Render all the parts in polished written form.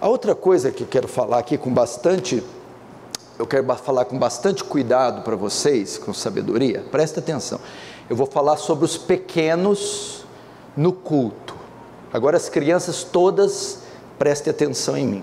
A outra coisa que eu quero falar aqui eu quero falar com bastante cuidado para vocês, com sabedoria, presta atenção. Eu vou falar sobre os pequenos no culto. Agora as crianças todas, prestem atenção em mim.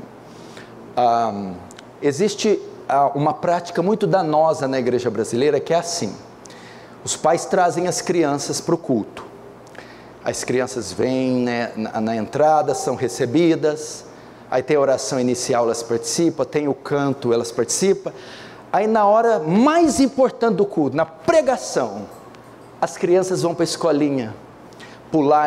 Existe uma prática muito danosa na igreja brasileira que é assim: os pais trazem as crianças para o culto, as crianças vêm, né, na entrada, são recebidas, aí tem a oração inicial, elas participam, tem o canto, elas participam, aí na hora mais importante do culto, na pregação, as crianças vão para a escolinha, pular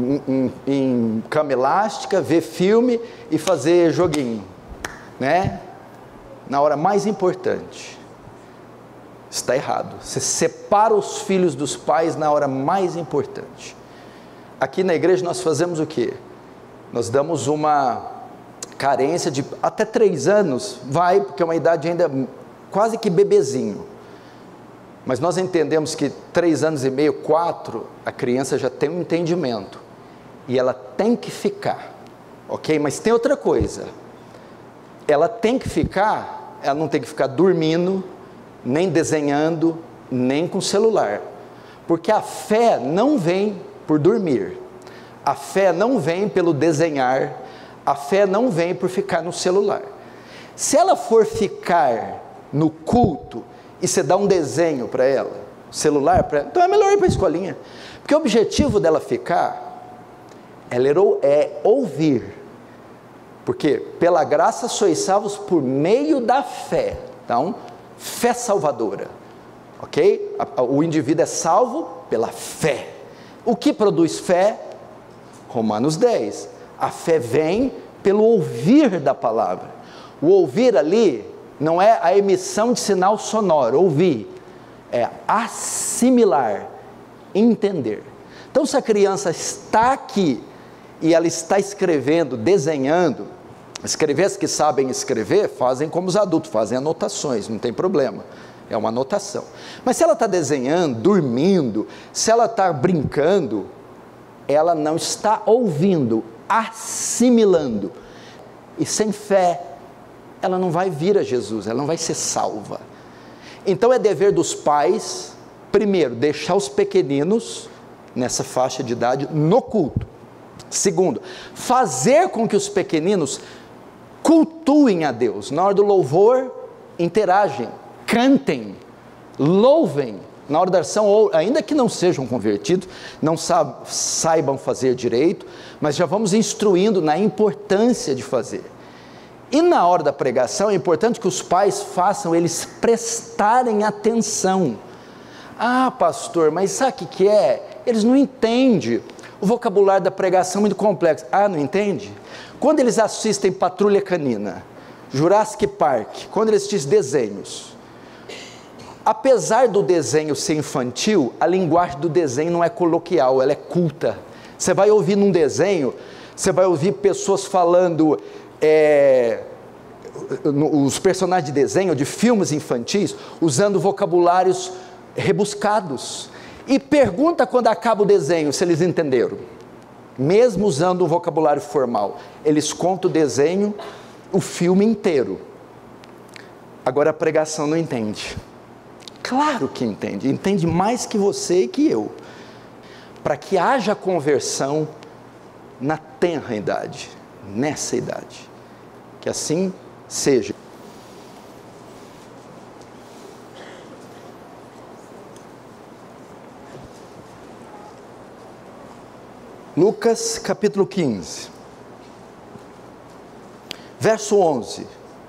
em cama elástica, ver filme e fazer joguinho, né? Na hora mais importante. Está errado. Você separa os filhos dos pais na hora mais importante. Aqui na igreja nós fazemos o quê? Nós damos uma carência de até 3 anos, vai, porque é uma idade ainda quase que bebezinho. Mas nós entendemos que 3 anos e meio, 4, a criança já tem um entendimento. E ela tem que ficar, ok? Mas tem outra coisa. Ela tem que ficar, ela não tem que ficar dormindo, nem desenhando, nem com celular. Porque a fé não vem por dormir. A fé não vem pelo desenhar. A fé não vem por ficar no celular. Se ela for ficar no culto e você dá um desenho para ela, celular para ela, então é melhor ir para a escolinha. Porque o objetivo dela ficar é ouvir. Porque pela graça sois salvos por meio da fé. Então, fé salvadora. Ok? O indivíduo é salvo pela fé. O que produz fé? Romanos 10. A fé vem pelo ouvir da palavra. O ouvir ali não é a emissão de sinal sonoro, ouvir. É assimilar, entender. Então, se a criança está aqui e ela está escrevendo, desenhando, as que sabem escrever fazem como os adultos, fazem anotações, não tem problema, é uma anotação. Mas se ela está desenhando, dormindo, se ela está brincando, ela não está ouvindo, assimilando. E sem fé, ela não vai vir a Jesus, ela não vai ser salva. Então é dever dos pais, primeiro, deixar os pequeninos, nessa faixa de idade, no culto. Segundo, fazer com que os pequeninos cultuem a Deus. Na hora do louvor, interagem, cantem, louvem. Na hora da oração, ainda que não sejam convertidos, não saibam fazer direito, mas já vamos instruindo na importância de fazer. E na hora da pregação, é importante que os pais façam eles prestarem atenção. Ah, pastor, mas sabe o que é? Eles não entendem. O vocabulário da pregação é muito complexo. Ah, não entende? Quando eles assistem Patrulha Canina, Jurassic Park, quando eles assistem desenhos, apesar do desenho ser infantil, a linguagem do desenho não é coloquial, ela é culta. Você vai ouvir num desenho, você vai ouvir pessoas falando, os personagens de desenho, de filmes infantis, usando vocabulários rebuscados. E pergunta quando acaba o desenho, se eles entenderam. Mesmo usando um vocabulário formal, eles contam o desenho, o filme inteiro. Agora a pregação não entende. Claro que entende, entende mais que você e que eu. Para que haja conversão na tenra idade, nessa idade. Que assim seja. Lucas capítulo 15, verso 11,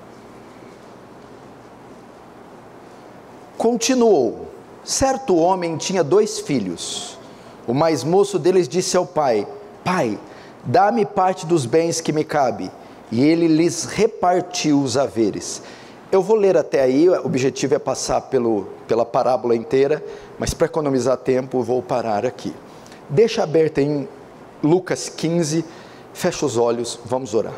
continuou: certo homem tinha 2 filhos, o mais moço deles disse ao pai: pai, dá-me parte dos bens que me cabe, e ele lhes repartiu os haveres. Eu vou ler até aí, o objetivo é passar pela parábola inteira, mas para economizar tempo eu vou parar aqui. Deixa aberto em Lucas 15, fecha os olhos, vamos orar.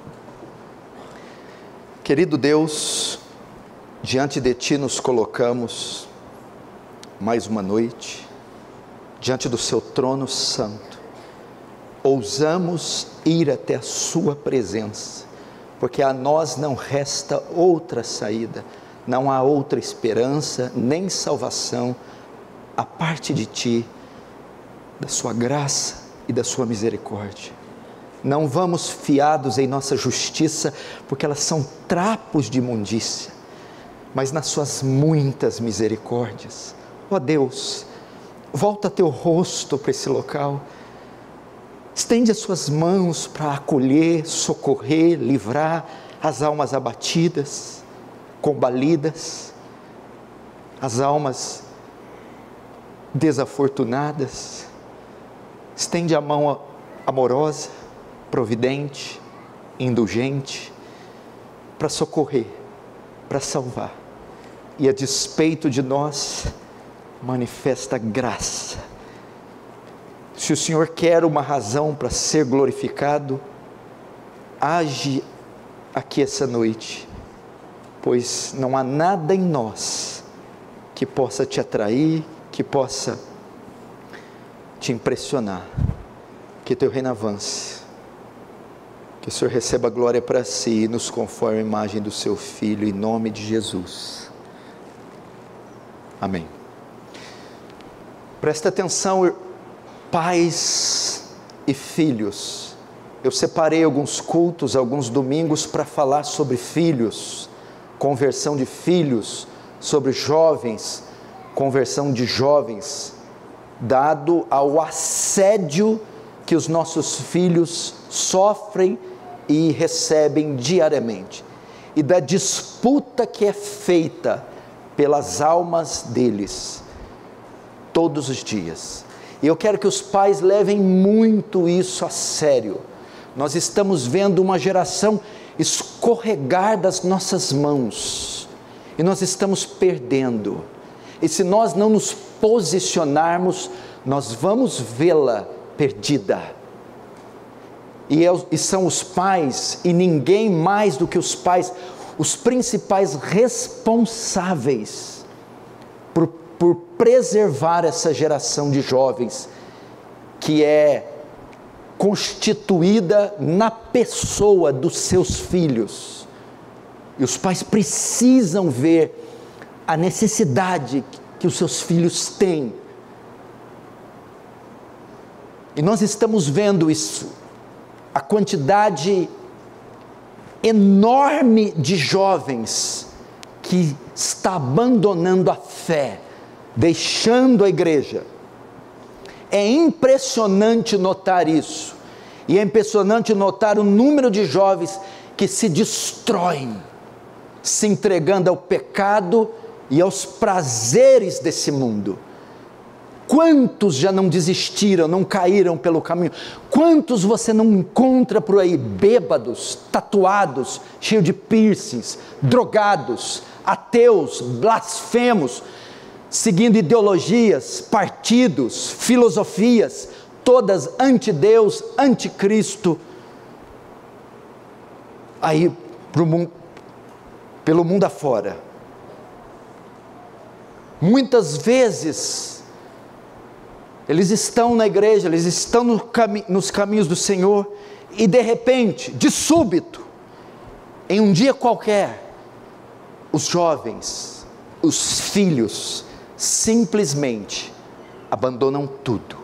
Querido Deus, diante de Ti nos colocamos mais uma noite, diante do Seu trono santo, ousamos ir até a Sua presença, porque a nós não resta outra saída, não há outra esperança, nem salvação, a parte de Ti, da Sua graça e da Sua misericórdia. Não vamos fiados em nossa justiça, porque elas são trapos de imundícia, mas nas Suas muitas misericórdias. Ó Deus, volta Teu rosto para esse local, estende as Suas mãos para acolher, socorrer, livrar as almas abatidas, combalidas, as almas desafortunadas. Estende a mão amorosa, providente, indulgente, para socorrer, para salvar, e a despeito de nós, manifesta graça. Se o Senhor quer uma razão para ser glorificado, age aqui essa noite, pois não há nada em nós que possa te atrair, que possa te impressionar. Que Teu reino avance, que o Senhor receba a glória para si e nos conforme a imagem do Seu Filho, em nome de Jesus. Amém. Presta atenção, pais e filhos. Eu separei alguns cultos, alguns domingos para falar sobre filhos, conversão de filhos, sobre jovens, conversão de jovens, dado ao assédio que os nossos filhos sofrem e recebem diariamente, e da disputa que é feita pelas almas deles, todos os dias. E eu quero que os pais levem muito isso a sério. Nós estamos vendo uma geração escorregar das nossas mãos, e nós estamos perdendo, e se nós não nos posicionarmos, nós vamos vê-la perdida. E são os pais, e ninguém mais do que os pais, os principais responsáveis por preservar essa geração de jovens, que é constituída na pessoa dos seus filhos. E os pais precisam ver a necessidade que os seus filhos têm. E nós estamos vendo isso, a quantidade enorme de jovens que está abandonando a fé, deixando a igreja. É impressionante notar isso, e é impressionante notar o número de jovens que se destroem, se entregando ao pecado e aos prazeres desse mundo. Quantos já não desistiram, não caíram pelo caminho? Quantos você não encontra por aí, bêbados, tatuados, cheios de piercings, drogados, ateus, blasfemos, seguindo ideologias, partidos, filosofias, todas anti-Deus, anticristo, aí pelo mundo afora. Muitas vezes eles estão na igreja, eles estão nos caminhos do Senhor, e de repente, de súbito, em um dia qualquer, os jovens, os filhos, simplesmente abandonam tudo,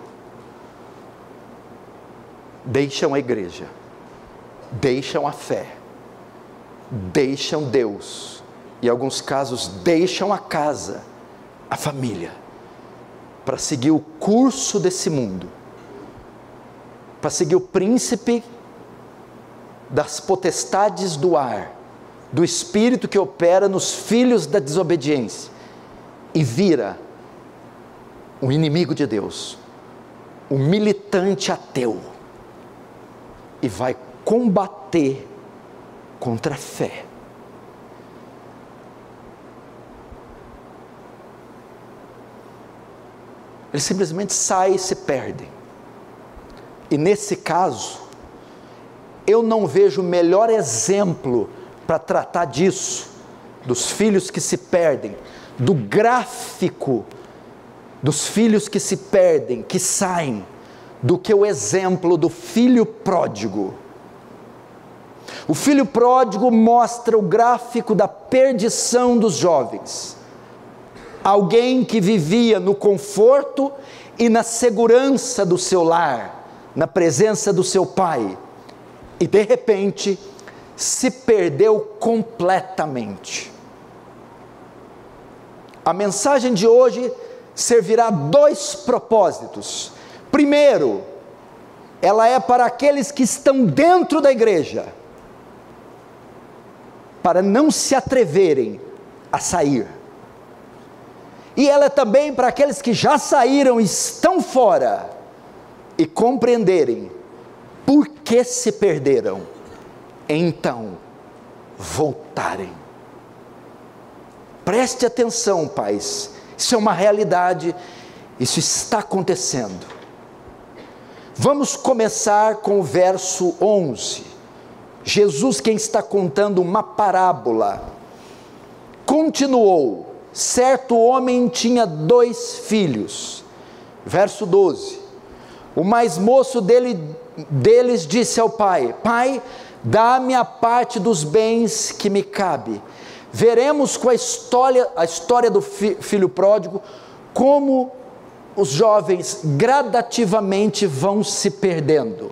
deixam a igreja, deixam a fé, deixam Deus, e em alguns casos deixam a casa, a família, para seguir o curso desse mundo, para seguir o príncipe das potestades do ar, do espírito que opera nos filhos da desobediência, e vira um inimigo de Deus, um militante ateu, e vai combater contra a fé. Eles simplesmente saem e se perdem. E nesse caso, eu não vejo melhor exemplo para tratar disso, dos filhos que se perdem, do gráfico dos filhos que se perdem, que saem, do que o exemplo do filho pródigo. O filho pródigo mostra o gráfico da perdição dos jovens. Alguém que vivia no conforto e na segurança do seu lar, na presença do seu pai, e de repente se perdeu completamente. A mensagem de hoje servirá a dois propósitos. Primeiro, ela é para aqueles que estão dentro da igreja, para não se atreverem a sair. E ela é também para aqueles que já saíram e estão fora, e compreenderem por que se perderam, então voltarem. Preste atenção, pais, isso é uma realidade, isso está acontecendo. Vamos começar com o verso 11. Jesus, quem está contando uma parábola, continuou: certo homem tinha 2 filhos. Verso 12: o mais moço deles disse ao pai: pai, dá-me a parte dos bens que me cabe. Veremos com a história do filho pródigo, como os jovens gradativamente vão se perdendo.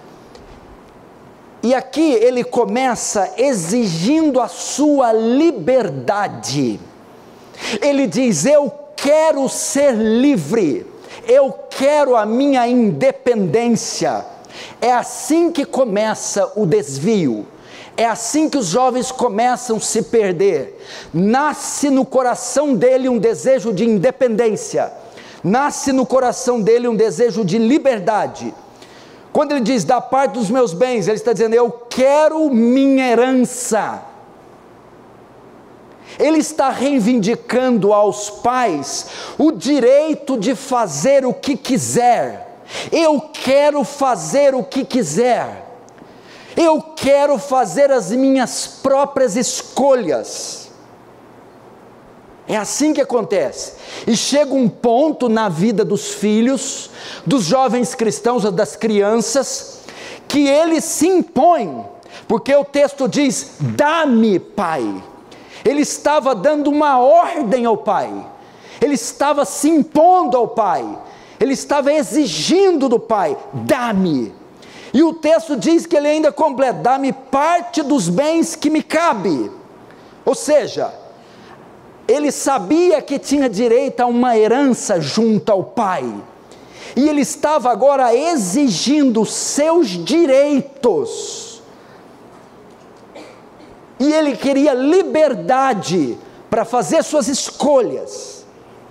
E aqui ele começa exigindo a sua liberdade. Ele diz: eu quero ser livre, eu quero a minha independência. É assim que começa o desvio, é assim que os jovens começam a se perder. Nasce no coração dele um desejo de independência, nasce no coração dele um desejo de liberdade. Quando ele diz: da parte dos meus bens, ele está dizendo: eu quero minha herança. Ele está reivindicando aos pais o direito de fazer o que quiser. Eu quero fazer o que quiser. Eu quero fazer as minhas próprias escolhas. É assim que acontece. E chega um ponto na vida dos filhos, dos jovens cristãos, das crianças, que eles se impõem, porque o texto diz: dá-me, pai. Ele estava dando uma ordem ao pai, ele estava se impondo ao pai, ele estava exigindo do pai: dá-me. E o texto diz que ele ainda completa: dá-me parte dos bens que me cabe. Ou seja, ele sabia que tinha direito a uma herança junto ao pai, e ele estava agora exigindo seus direitos. E ele queria liberdade para fazer suas escolhas.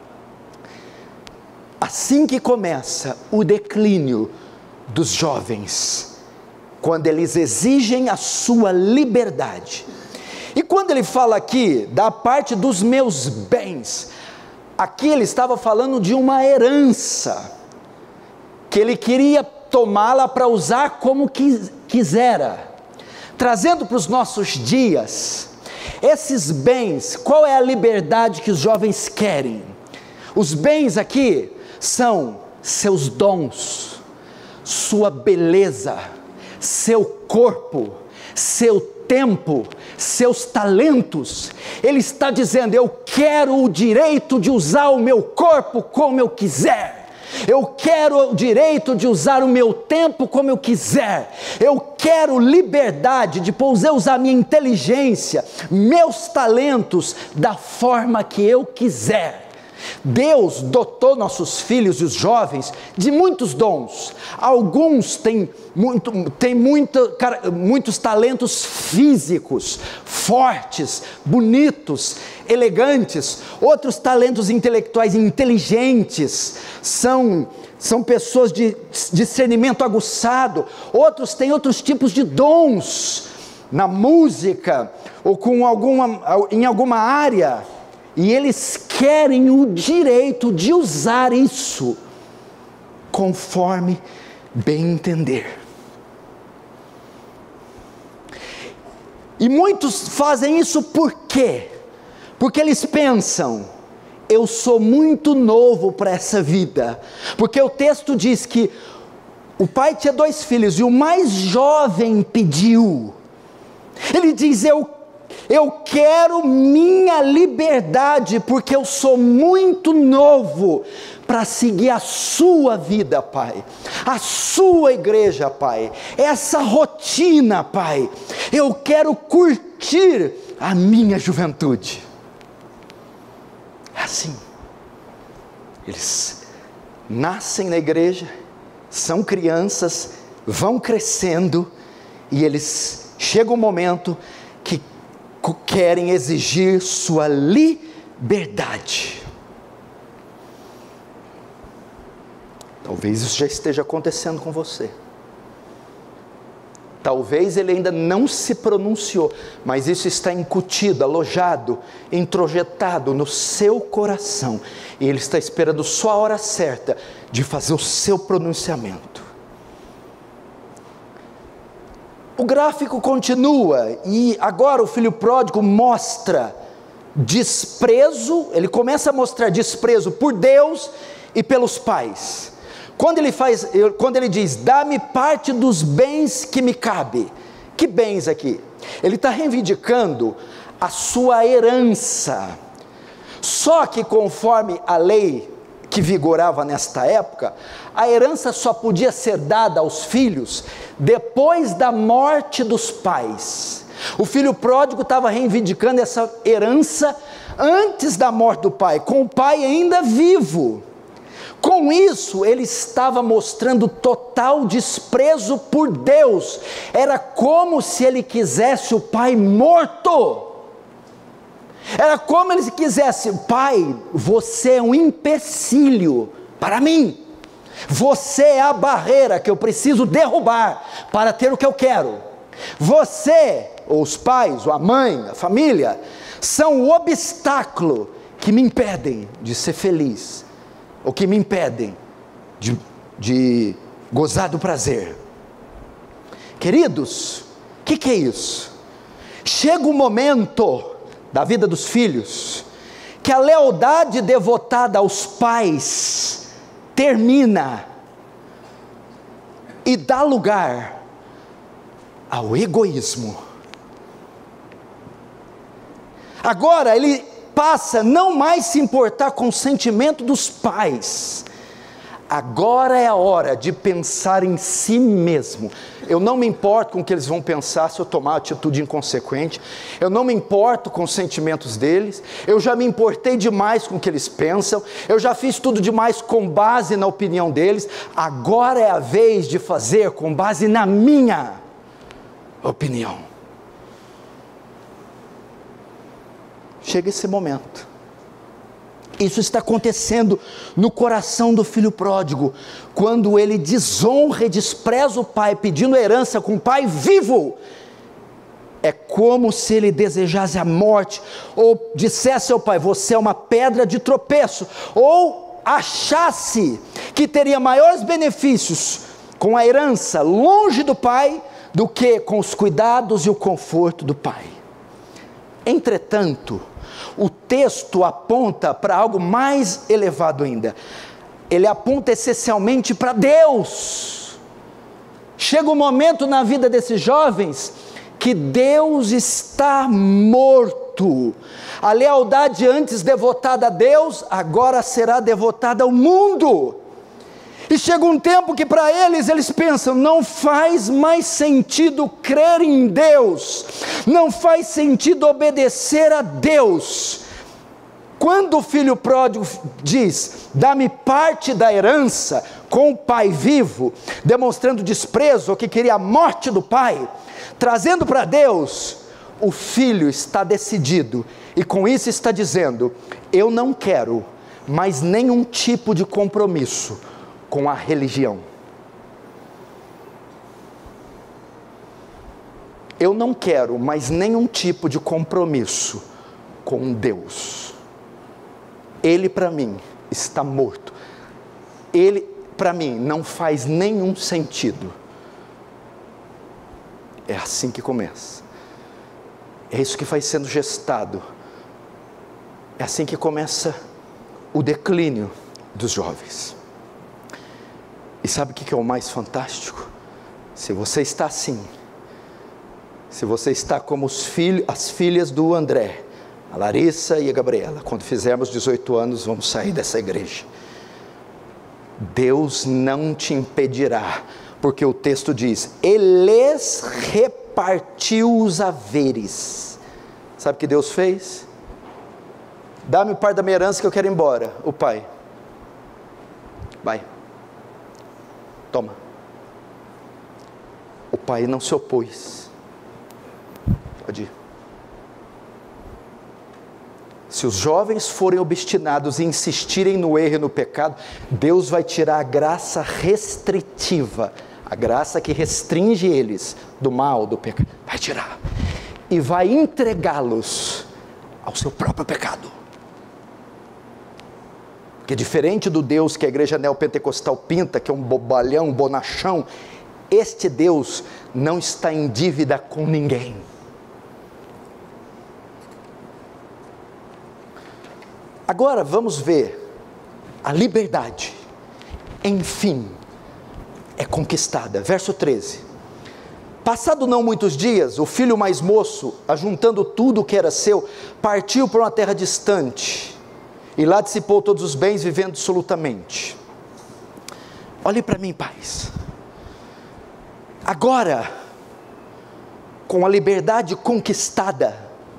Assim que começa o declínio dos jovens, quando eles exigem a sua liberdade. E quando ele fala aqui da parte dos meus bens, aqui ele estava falando de uma herança, que ele queria tomá-la para usar como quisera. Trazendo para os nossos dias, esses bens, qual é a liberdade que os jovens querem? Os bens aqui são seus dons, sua beleza, seu corpo, seu tempo, seus talentos. Ele está dizendo: eu quero o direito de usar o meu corpo como eu quiser. Eu quero o direito de usar o meu tempo como eu quiser. Eu quero liberdade de poder usar minha inteligência, meus talentos da forma que eu quiser. Deus dotou nossos filhos e os jovens de muitos dons. Alguns têm muitos talentos físicos, fortes, bonitos, elegantes. Outros talentos intelectuais inteligentes, são pessoas de discernimento aguçado. Outros têm outros tipos de dons, na música ou em alguma área. E eles querem o direito de usar isso conforme bem entender. E muitos fazem isso por quê? Porque eles pensam: eu sou muito novo para essa vida. Porque o texto diz que o pai tinha 2 filhos e o mais jovem pediu. Ele diz: eu quero minha liberdade, porque eu sou muito novo para seguir a sua vida, Pai, a sua igreja, Pai, essa rotina, Pai. Eu quero curtir a minha juventude. É assim. Eles nascem na igreja, são crianças, vão crescendo, e eles chegam um momento que querem exigir sua liberdade. Talvez isso já esteja acontecendo com você. Talvez ele ainda não se pronunciou, mas isso está incutido, alojado, introjetado no seu coração, e ele está esperando só a hora certa de fazer o seu pronunciamento. O gráfico continua, e agora o filho pródigo mostra desprezo, ele começa a mostrar desprezo por Deus e pelos pais. Quando ele diz: dá-me parte dos bens que me cabe. Que bens aqui? Ele está reivindicando a sua herança. Só que conforme a lei que vigorava nesta época, a herança só podia ser dada aos filhos depois da morte dos pais. O filho pródigo estava reivindicando essa herança antes da morte do pai, com o pai ainda vivo. Com isso, ele estava mostrando total desprezo por Deus. Era como se ele quisesse o pai morto. Era como ele quisesse: pai, você é um empecilho para mim. Você é a barreira que eu preciso derrubar para ter o que eu quero. Você, ou os pais, ou a mãe, a família, são o obstáculo que me impedem de ser feliz, ou que me impedem de gozar do prazer. Queridos, o que é isso? Chega um momento da vida dos filhos que a lealdade devotada aos pais termina e dá lugar ao egoísmo. Agora ele passa a não mais se importar com o sentimento dos pais. Agora é a hora de pensar em si mesmo. Eu não me importo com o que eles vão pensar se eu tomar atitude inconsequente. Eu não me importo com os sentimentos deles. Eu já me importei demais com o que eles pensam. Eu já fiz tudo demais com base na opinião deles. Agora é a vez de fazer com base na minha opinião. Chega esse momento. Isso está acontecendo no coração do filho pródigo, quando ele desonra e despreza o pai, pedindo herança com o pai vivo. É como se ele desejasse a morte, ou dissesse ao pai: você é uma pedra de tropeço, ou achasse que teria maiores benefícios com a herança longe do pai, do que com os cuidados e o conforto do pai. Entretanto, o texto aponta para algo mais elevado ainda. Ele aponta essencialmente para Deus. Chega um momento na vida desses jovens que Deus está morto. A lealdade antes devotada a Deus, agora será devotada ao mundo. E chega um tempo que para eles pensam: não faz mais sentido crer em Deus, não faz sentido obedecer a Deus. Quando o filho pródigo diz: dá-me parte da herança, com o pai vivo, demonstrando desprezo, ou que queria a morte do pai, trazendo para Deus, o filho está decidido, e com isso está dizendo: eu não quero mais nenhum tipo de compromisso com a religião. Eu não quero mais nenhum tipo de compromisso com Deus. Ele para mim está morto. Ele para mim não faz nenhum sentido. É assim que começa. É isso que vai sendo gestado. É assim que começa o declínio dos jovens. E sabe o que é o mais fantástico? Se você está assim, Se você está como as filhas do André, a Larissa e a Gabriela, quando fizermos 18 anos, vamos sair dessa igreja. Deus não te impedirá, porque o texto diz, Ele repartiu os haveres. Sabe o que Deus fez? Dá-me parte da minha herança que eu quero ir embora. O pai, vai, toma. O pai não se opôs. Pode ir. Se os jovens forem obstinados e insistirem no erro e no pecado, Deus vai tirar a graça restritiva, a graça que restringe eles do mal, do pecado, vai tirar, e vai entregá-los ao seu próprio pecado. Porque diferente do Deus que a igreja neopentecostal pinta, que é um bobalhão, um bonachão, este Deus não está em dívida com ninguém. Agora vamos ver, a liberdade, enfim, é conquistada. Verso 13, passado não muitos dias, o filho mais moço, ajuntando tudo o que era seu, partiu para uma terra distante, e lá dissipou todos os bens, vivendo dissolutamente. Olhe para mim, pais, agora, com a liberdade conquistada,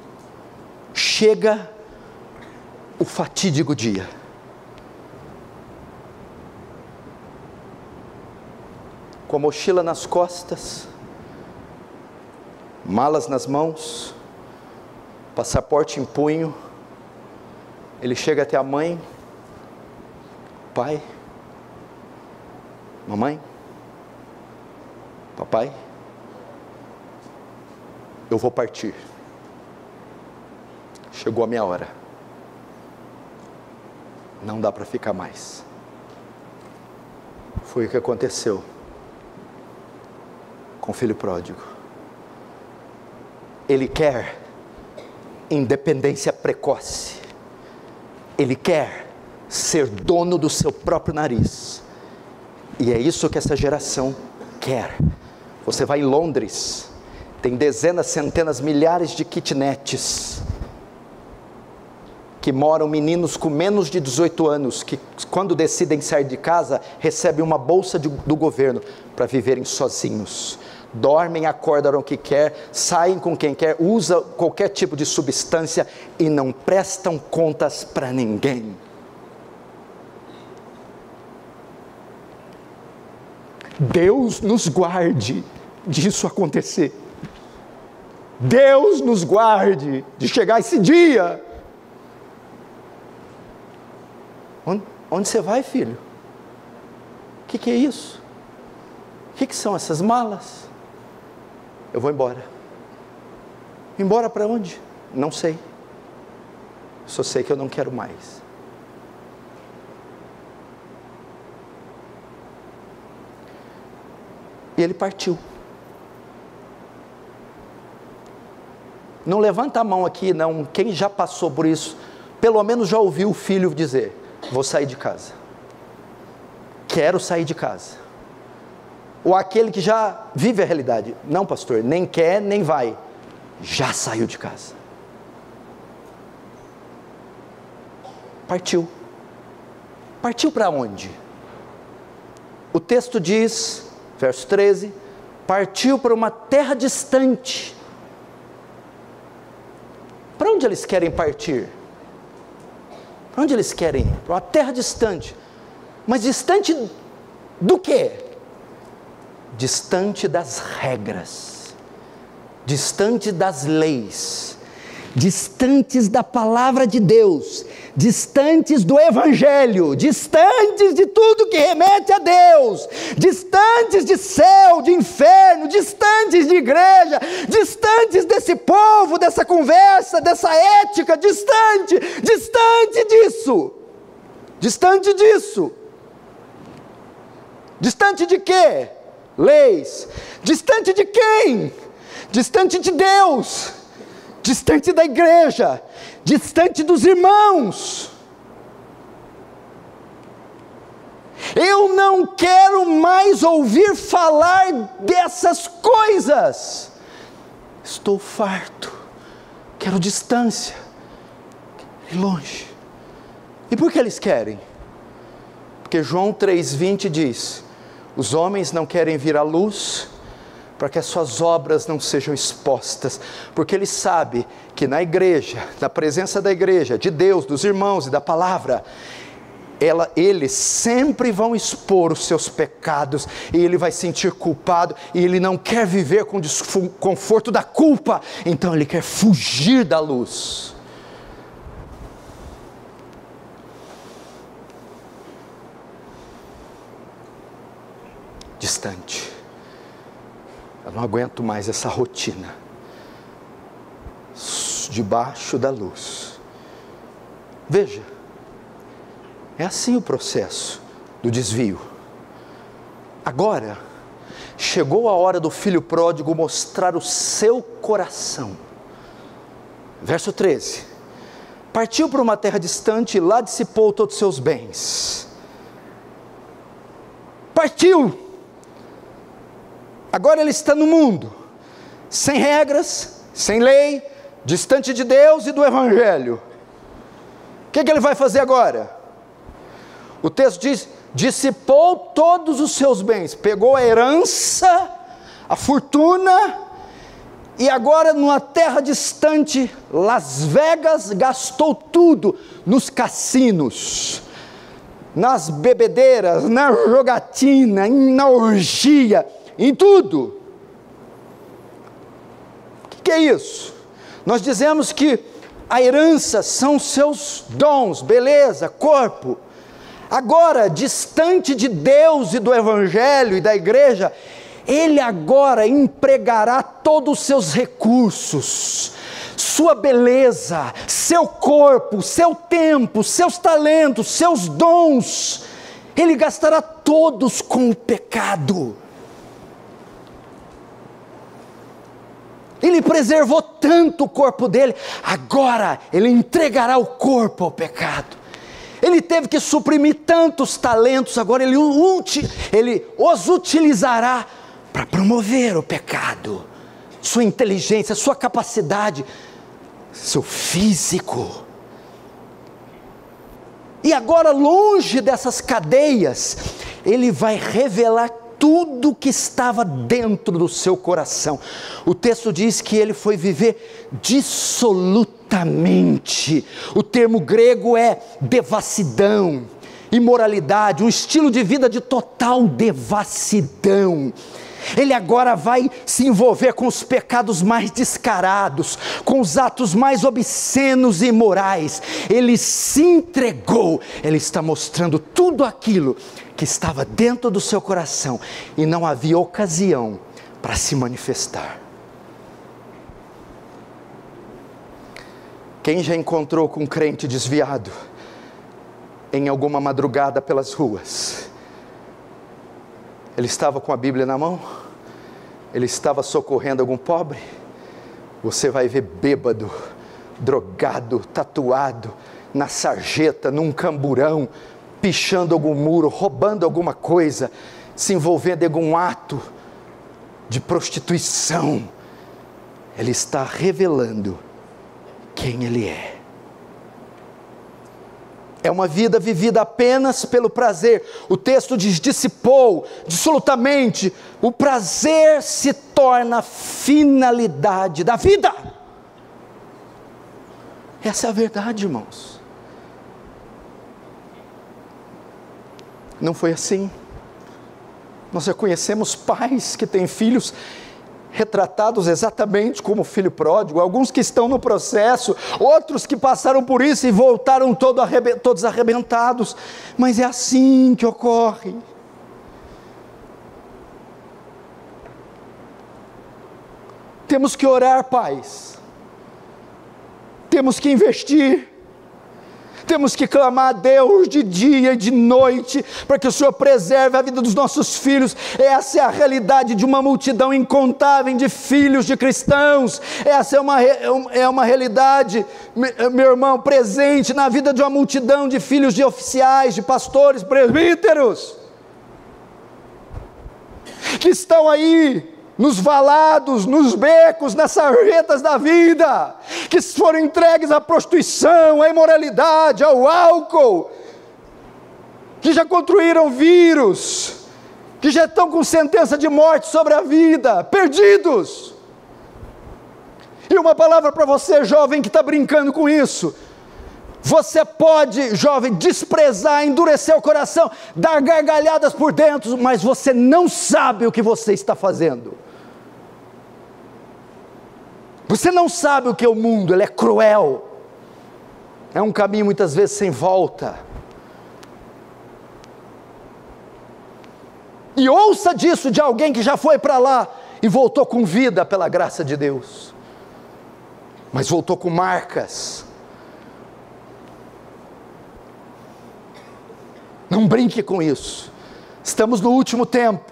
chega o fatídico dia. Com a mochila nas costas, malas nas mãos, passaporte em punho, ele chega até a mãe, pai, mamãe, papai, eu vou partir, chegou a minha hora, não dá para ficar mais. Foi o que aconteceu com o filho pródigo. Ele quer independência precoce, ele quer ser dono do seu próprio nariz, e é isso que essa geração quer. Você vai em Londres, tem dezenas, centenas, milhares de kitnets, que moram meninos com menos de 18 anos, que quando decidem sair de casa, recebem uma bolsa do governo, para viverem sozinhos, dormem, acordam o que quer, saem com quem quer, usam qualquer tipo de substância, e não prestam contas para ninguém. Deus nos guarde disso acontecer, Deus nos guarde de chegar esse dia. Onde você vai, filho? O que é isso? O que são essas malas? Eu vou embora. Embora para onde? Não sei. Só sei que eu não quero mais. E ele partiu. Não levanta a mão aqui, não. Quem já passou por isso, pelo menos já ouviu o filho dizer: vou sair de casa, quero sair de casa. Ou aquele que já vive a realidade: não, pastor, nem quer nem vai, já saiu de casa. Partiu. Partiu para onde? O texto diz, verso 13, partiu para uma terra distante. Para onde eles querem partir? Para onde eles querem ir? Para uma terra distante. Mas distante do quê? Distante das regras, distante das leis, distantes da palavra de Deus, distantes do Evangelho, distantes de tudo que remete a Deus, distantes de céu, de inferno, distantes de igreja, distantes desse povo, dessa conversa, dessa ética, distante disso, distante disso. Distante de quê? Leis. Distante de quem? Distante de Deus, distante da igreja, distante dos irmãos. Eu não quero mais ouvir falar dessas coisas. Estou farto, quero distância, quero ir longe. E por que eles querem? Porque João 3,20 diz: os homens não querem vir à luz, para que as suas obras não sejam expostas, porque ele sabe que na igreja, na presença da igreja, de Deus, dos irmãos e da palavra, eles sempre vão expor os seus pecados, e ele vai sentir culpado, e ele não quer viver com o desconforto da culpa, então ele quer fugir da luz. Distante. Eu não aguento mais essa rotina, debaixo da luz. Veja, é assim o processo do desvio. Agora, chegou a hora do filho pródigo mostrar o seu coração. Verso 13: partiu para uma terra distante e lá dissipou todos os seus bens. Partiu! Agora ele está no mundo, sem regras, sem lei, distante de Deus e do Evangelho. O que ele vai fazer agora? O texto diz: dissipou todos os seus bens, pegou a herança, a fortuna, e agora numa terra distante, Las Vegas, gastou tudo nos cassinos, nas bebedeiras, na jogatina, na orgia, em tudo. O que é isso? Nós dizemos que a herança são seus dons, beleza, corpo. Agora, distante de Deus e do Evangelho e da igreja, ele agora empregará todos os seus recursos, sua beleza, seu corpo, seu tempo, seus talentos, seus dons, ele gastará todos com o pecado. Ele preservou tanto o corpo dele, agora ele entregará o corpo ao pecado. Ele teve que suprimir tantos talentos, agora ele os utilizará para promover o pecado, sua inteligência, sua capacidade, seu físico. E agora, longe dessas cadeias, ele vai revelar tudo que estava dentro do seu coração. O texto diz que ele foi viver dissolutamente. O termo grego é devassidão, imoralidade, um estilo de vida de total devassidão. Ele agora vai se envolver com os pecados mais descarados, com os atos mais obscenos e imorais. Ele se entregou, ele está mostrando tudo aquilo que estava dentro do seu coração e não havia ocasião para se manifestar. Quem já encontrou com um crente desviado em alguma madrugada pelas ruas? Ele estava com a Bíblia na mão? Ele estava socorrendo algum pobre? Você vai ver bêbado, drogado, tatuado, na sarjeta, num camburão, pichando algum muro, roubando alguma coisa, se envolvendo em algum ato de prostituição. Ele está revelando quem ele é. É uma vida vivida apenas pelo prazer. O texto diz: dissipou, dissolutamente. O prazer se torna a finalidade da vida. Essa é a verdade, irmãos. Não foi assim. Nós já conhecemos pais que têm filhos retratados exatamente como o filho pródigo, alguns que estão no processo, outros que passaram por isso e voltaram todos arrebentados, mas é assim que ocorre. Temos que orar, pais, temos que investir, temos que clamar a Deus de dia e de noite, para que o Senhor preserve a vida dos nossos filhos. Essa é a realidade de uma multidão incontável de filhos de cristãos. Essa é uma realidade, meu irmão, presente na vida de uma multidão de filhos de oficiais, de pastores, presbíteros, que estão aí nos valados, nos becos, nas sarjetas da vida, que foram entregues à prostituição, à imoralidade, ao álcool, que já construíram vírus, que já estão com sentença de morte sobre a vida, perdidos. E uma palavra para você, jovem, que está brincando com isso: você pode, jovem, desprezar, endurecer o coração, dar gargalhadas por dentro, mas você não sabe o que você está fazendo. Você não sabe o que é o mundo, ele é cruel, é um caminho muitas vezes sem volta. E ouça disso de alguém que já foi para lá e voltou com vida pela graça de Deus, mas voltou com marcas. Não brinque com isso. Estamos no último tempo.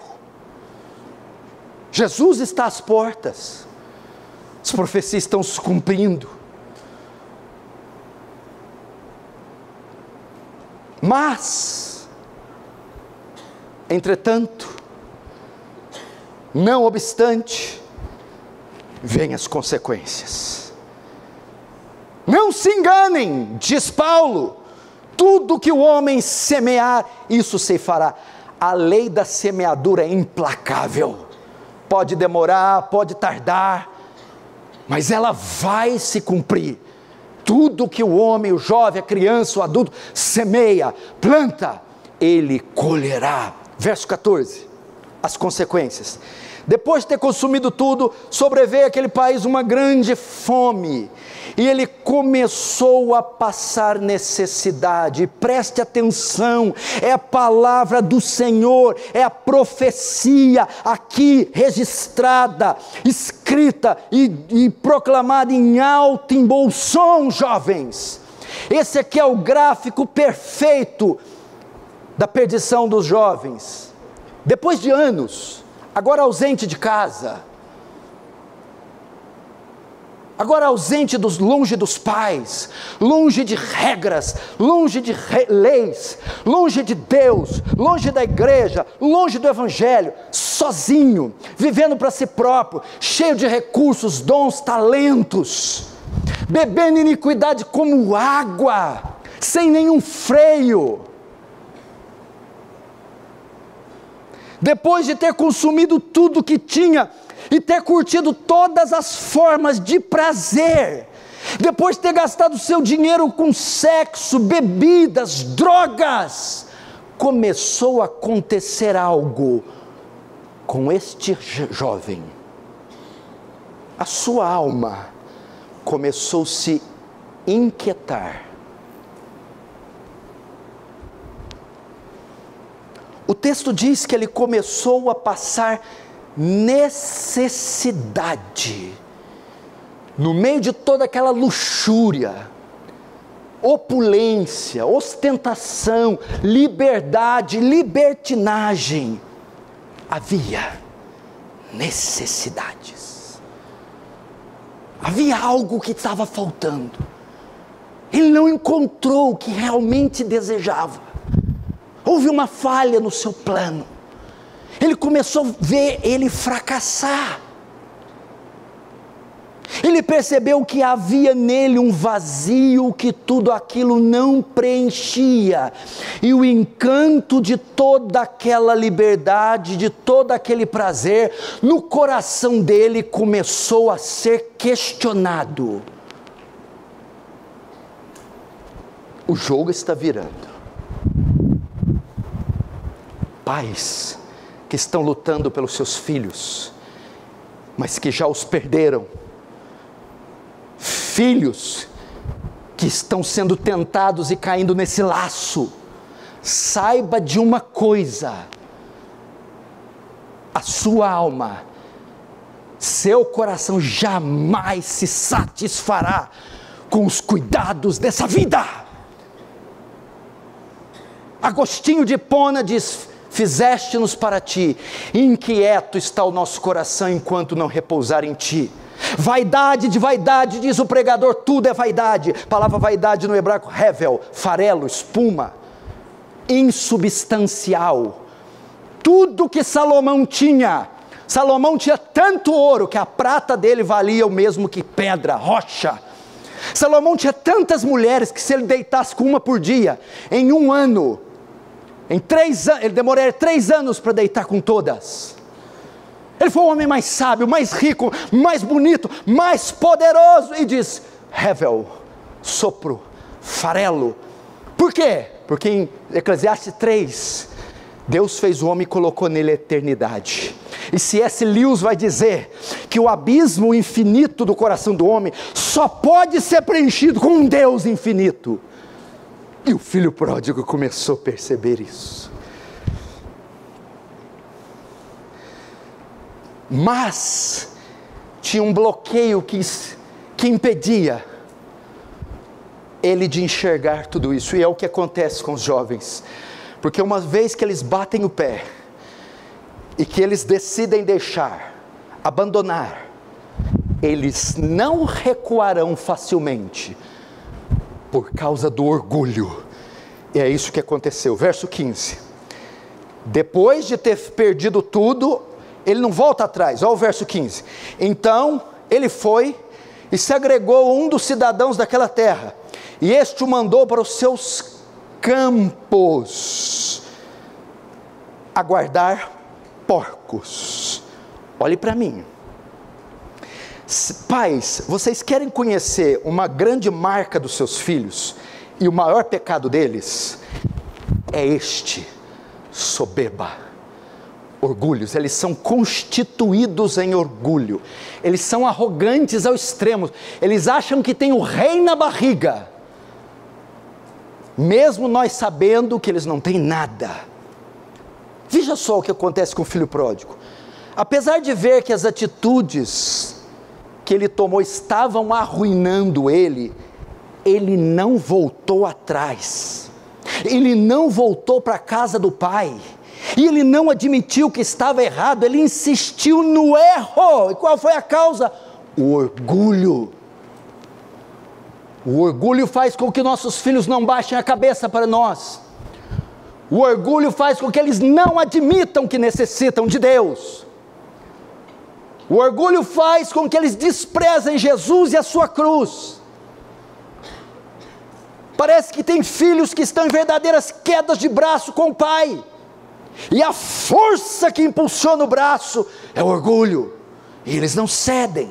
Jesus está às portas. As profecias estão se cumprindo. Mas, entretanto, não obstante, vêm as consequências. Não se enganem, diz Paulo, tudo que o homem semear, isso se fará. A lei da semeadura é implacável, pode demorar, pode tardar, mas ela vai se cumprir. Tudo que o homem, o jovem, a criança, o adulto semeia, planta, ele colherá. Verso 14, as consequências. Depois de ter consumido tudo, sobreveio àquele país uma grande fome, e ele começou a passar necessidade. Preste atenção, é a palavra do Senhor, é a profecia aqui registrada, escrita e proclamada em alto e bom som, jovens. Esse aqui é o gráfico perfeito da perdição dos jovens. Depois de anos, agora ausente de casa, agora ausente longe dos pais, longe de regras, longe de leis, longe de Deus, longe da igreja, longe do evangelho, sozinho, vivendo para si próprio, cheio de recursos, dons, talentos, bebendo iniquidade como água, sem nenhum freio. Depois de ter consumido tudo que tinha, e ter curtido todas as formas de prazer, depois de ter gastado seu dinheiro com sexo, bebidas, drogas, começou a acontecer algo com este jovem. A sua alma começou a se inquietar. O texto diz que ele começou a passar necessidade, no meio de toda aquela luxúria, opulência, ostentação, liberdade, libertinagem, havia necessidades, havia algo que estava faltando, ele não encontrou o que realmente desejava, houve uma falha no seu plano, ele começou a ver ele fracassar, ele percebeu que havia nele um vazio, que tudo aquilo não preenchia, e o encanto de toda aquela liberdade, de todo aquele prazer, no coração dele começou a ser questionado. O jogo está virando. Pais que estão lutando pelos seus filhos, mas que já os perderam, filhos que estão sendo tentados e caindo nesse laço, saiba de uma coisa: a sua alma, seu coração jamais se satisfará com os cuidados dessa vida. Agostinho de Hipona diz: fizeste-nos para ti, inquieto está o nosso coração enquanto não repousar em ti. Vaidade de vaidade, diz o pregador, tudo é vaidade. Palavra vaidade no hebraico, hevel, farelo, espuma, insubstancial. Tudo que Salomão tinha, Salomão tinha tanto ouro que a prata dele valia o mesmo que pedra, rocha. Salomão tinha tantas mulheres que se ele deitasse com uma por dia, em um ano, em 3 anos, ele demoraria 3 anos para deitar com todas. Ele foi o homem mais sábio, mais rico, mais bonito, mais poderoso, e diz, Hevel, sopro, farelo. Por quê? Porque em Eclesiastes 3, Deus fez o homem e colocou nele a eternidade. E C.S. Lewis vai dizer que o abismo infinito do coração do homem só pode ser preenchido com um Deus infinito. E o filho pródigo começou a perceber isso. Mas tinha um bloqueio que impedia ele de enxergar tudo isso. E é o que acontece com os jovens. Porque uma vez que eles batem o pé e que eles decidem deixar, abandonar, eles não recuarão facilmente por causa do orgulho. E é isso que aconteceu. Verso 15. Depois de ter perdido tudo, ele não volta atrás. Olha o verso 15. Então ele foi e se agregou a um dos cidadãos daquela terra, e este o mandou para os seus campos a guardar porcos. Olhe para mim. Pais, vocês querem conhecer uma grande marca dos seus filhos, e o maior pecado deles é este: soberba, orgulhos. Eles são constituídos em orgulho, eles são arrogantes ao extremo, eles acham que tem o rei na barriga, mesmo nós sabendo que eles não têm nada. Veja só o que acontece com o filho pródigo. Apesar de ver que as atitudes que ele tomou estavam arruinando ele, ele não voltou atrás, ele não voltou para a casa do pai, e ele não admitiu que estava errado, ele insistiu no erro. E qual foi a causa? O orgulho. O orgulho faz com que nossos filhos não baixem a cabeça para nós. O orgulho faz com que eles não admitam que necessitam de Deus. O orgulho faz com que eles desprezem Jesus e a sua cruz. Parece que tem filhos que estão em verdadeiras quedas de braço com o pai, e a força que impulsiona o braço é o orgulho, e eles não cedem.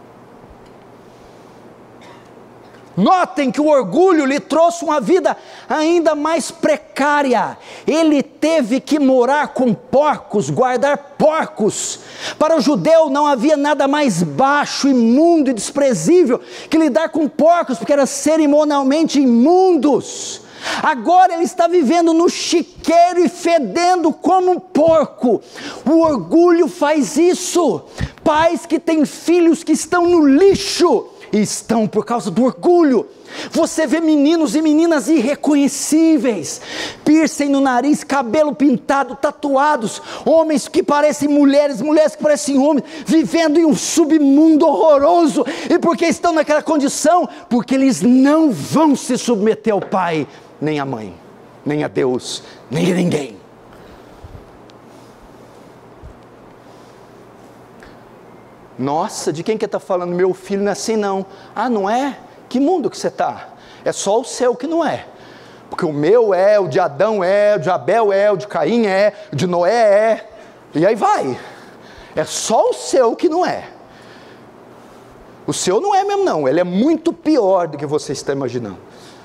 Notem que o orgulho lhe trouxe uma vida ainda mais precária. Ele teve que morar com porcos, guardar porcos. Para o judeu não havia nada mais baixo, imundo e desprezível que lidar com porcos, porque eram cerimonialmente imundos. Agora ele está vivendo no chiqueiro e fedendo como um porco. O orgulho faz isso. Pais que têm filhos que estão no lixo, e estão por causa do orgulho. Você vê meninos e meninas irreconhecíveis, piercing no nariz, cabelo pintado, tatuados, homens que parecem mulheres, mulheres que parecem homens, vivendo em um submundo horroroso. E por que estão naquela condição? Porque eles não vão se submeter ao pai, nem à mãe, nem a Deus, nem a ninguém. Nossa, de quem que está falando? Meu filho não é assim não. Ah, não é? Que mundo que você está? É só o seu que não é. Porque o meu é, o de Adão é, o de Abel é, o de Caim é, o de Noé é. E aí vai. É só o seu que não é. O seu não é mesmo não. Ele é muito pior do que você está imaginando.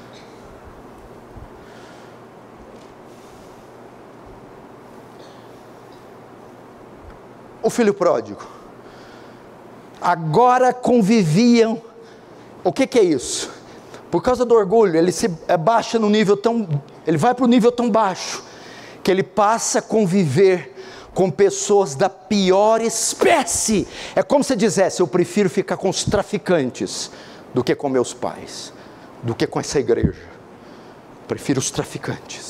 O filho pródigo agora conviviam. O que é isso? Por causa do orgulho, ele se baixa no nível tão, ele vai para o nível tão baixo, que ele passa a conviver com pessoas da pior espécie. É como se dissesse: eu prefiro ficar com os traficantes do que com meus pais, do que com essa igreja. Prefiro os traficantes.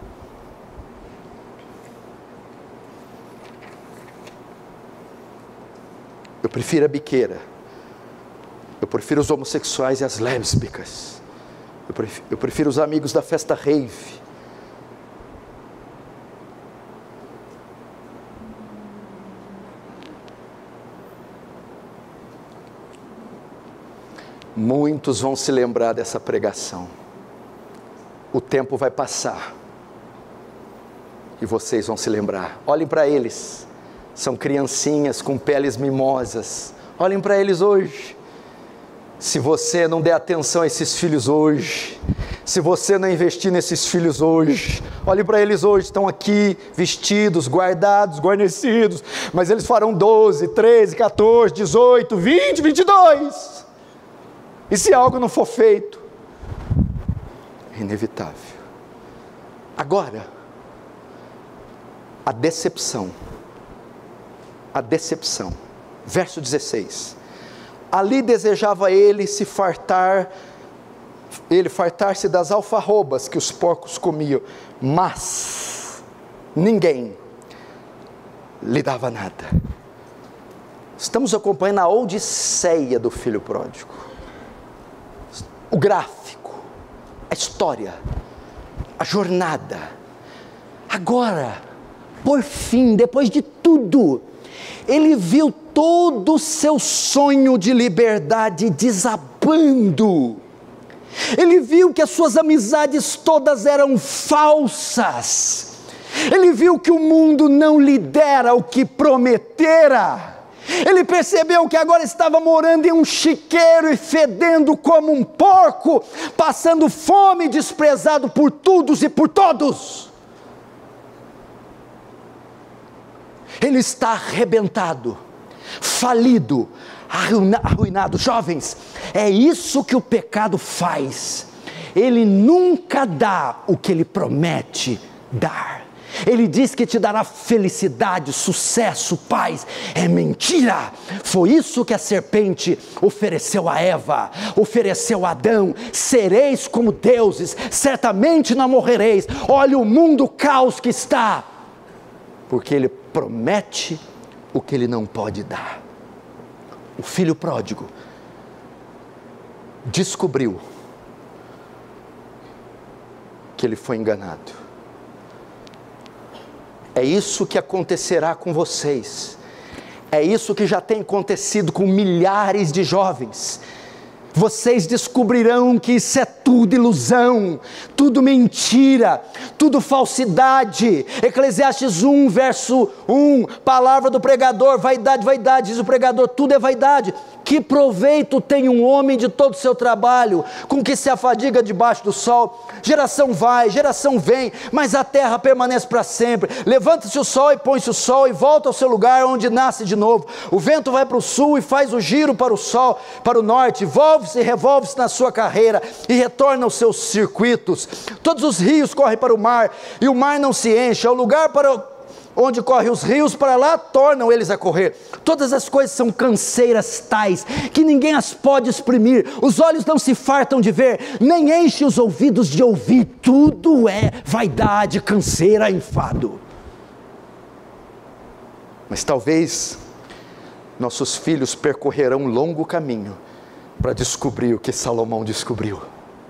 Eu prefiro a biqueira. Eu prefiro os homossexuais e as lésbicas. Eu prefiro os amigos da festa rave. Muitos vão se lembrar dessa pregação. O tempo vai passar e vocês vão se lembrar. Olhem para eles, são criancinhas com peles mimosas. Olhem para eles hoje. Se você não der atenção a esses filhos hoje, se você não investir nesses filhos hoje, olhe para eles hoje, estão aqui vestidos, guardados, guarnecidos, mas eles farão 12, 13, 14, 18, 20, 22. E se algo não for feito, é inevitável. Agora, a decepção, verso 16, ali desejava ele fartar-se das alfarrobas que os porcos comiam, mas ninguém lhe dava nada. Estamos acompanhando a odisseia do filho pródigo, o gráfico, a história, a jornada. Agora, por fim, depois de tudo, ele viu todo o seu sonho de liberdade desabando. Ele viu que as suas amizades todas eram falsas. Ele viu que o mundo não lhe dera o que prometera. Ele percebeu que agora estava morando em um chiqueiro e fedendo como um porco, passando fome e desprezado por todos e por todos. Ele está arrebentado, falido, arruinado. Jovens, é isso que o pecado faz. Ele nunca dá o que ele promete dar. Ele diz que te dará felicidade, sucesso, paz. É mentira. Foi isso que a serpente ofereceu a Eva, ofereceu a Adão. Sereis como deuses, certamente não morrereis. Olha o mundo, o caos que está, porque ele promete o que ele não pode dar. O filho pródigo descobriu que ele foi enganado. É isso que acontecerá com vocês. É isso que já tem acontecido com milhares de jovens. Vocês descobrirão que isso é tudo ilusão, tudo mentira, tudo falsidade. Eclesiastes 1, verso 1, palavra do pregador: vaidade, vaidade, diz o pregador, tudo é vaidade. Que proveito tem um homem de todo o seu trabalho, com que se afadiga debaixo do sol? Geração vai, geração vem, mas a terra permanece para sempre. Levanta-se o sol e põe-se o sol, e volta ao seu lugar onde nasce de novo. O vento vai para o sul e faz o giro para o sol, para o norte, volve-se e revolve-se na sua carreira, e retorna aos seus circuitos. Todos os rios correm para o mar, e o mar não se enche. Ao lugar para onde correm os rios, para lá tornam eles a correr. Todas as coisas são canseiras tais, que ninguém as pode exprimir. Os olhos não se fartam de ver, nem enchem os ouvidos de ouvir. Tudo é vaidade, canseira, enfado. Mas talvez nossos filhos percorrerão um longo caminho para descobrir o que Salomão descobriu.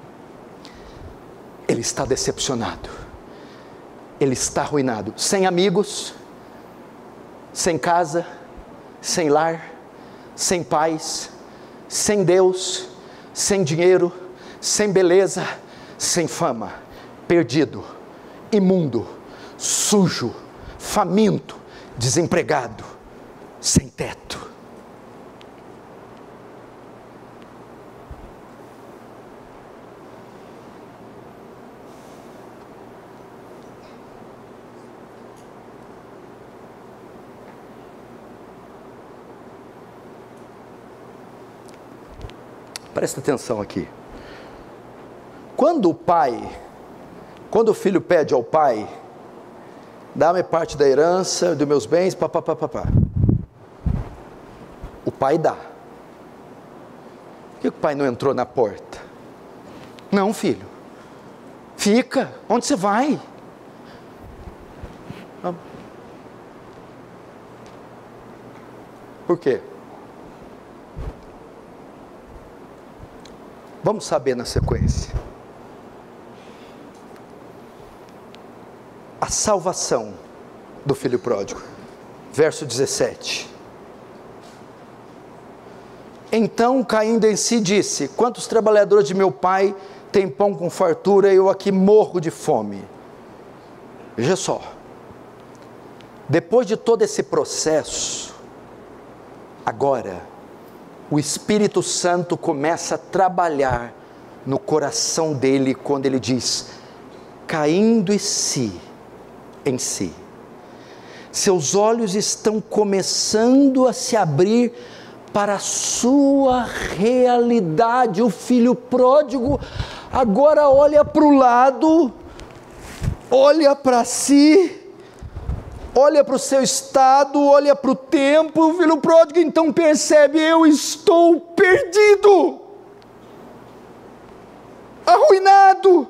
Ele está decepcionado, ele está arruinado, sem amigos, sem casa, sem lar, sem paz, sem Deus, sem dinheiro, sem beleza, sem fama, perdido, imundo, sujo, faminto, desempregado, sem teto. Presta atenção aqui. Quando o filho pede ao pai: dá-me parte da herança, dos meus bens, papapá. O pai dá. Por que o pai não entrou na porta? Não, filho. Fica. Onde você vai? Por quê? Vamos saber na sequência. A salvação do filho pródigo. Verso 17. Então, caindo em si, disse: quantos trabalhadores de meu pai têm pão com fartura e eu aqui morro de fome? Veja só, depois de todo esse processo, agora, o Espírito Santo começa a trabalhar no coração dele, quando ele diz: caindo em si, seus olhos estão começando a se abrir para a sua realidade. O filho pródigo agora olha para o lado, olha para si, olha para o seu estado, olha para o tempo. O filho pródigo então percebe: eu estou perdido, arruinado,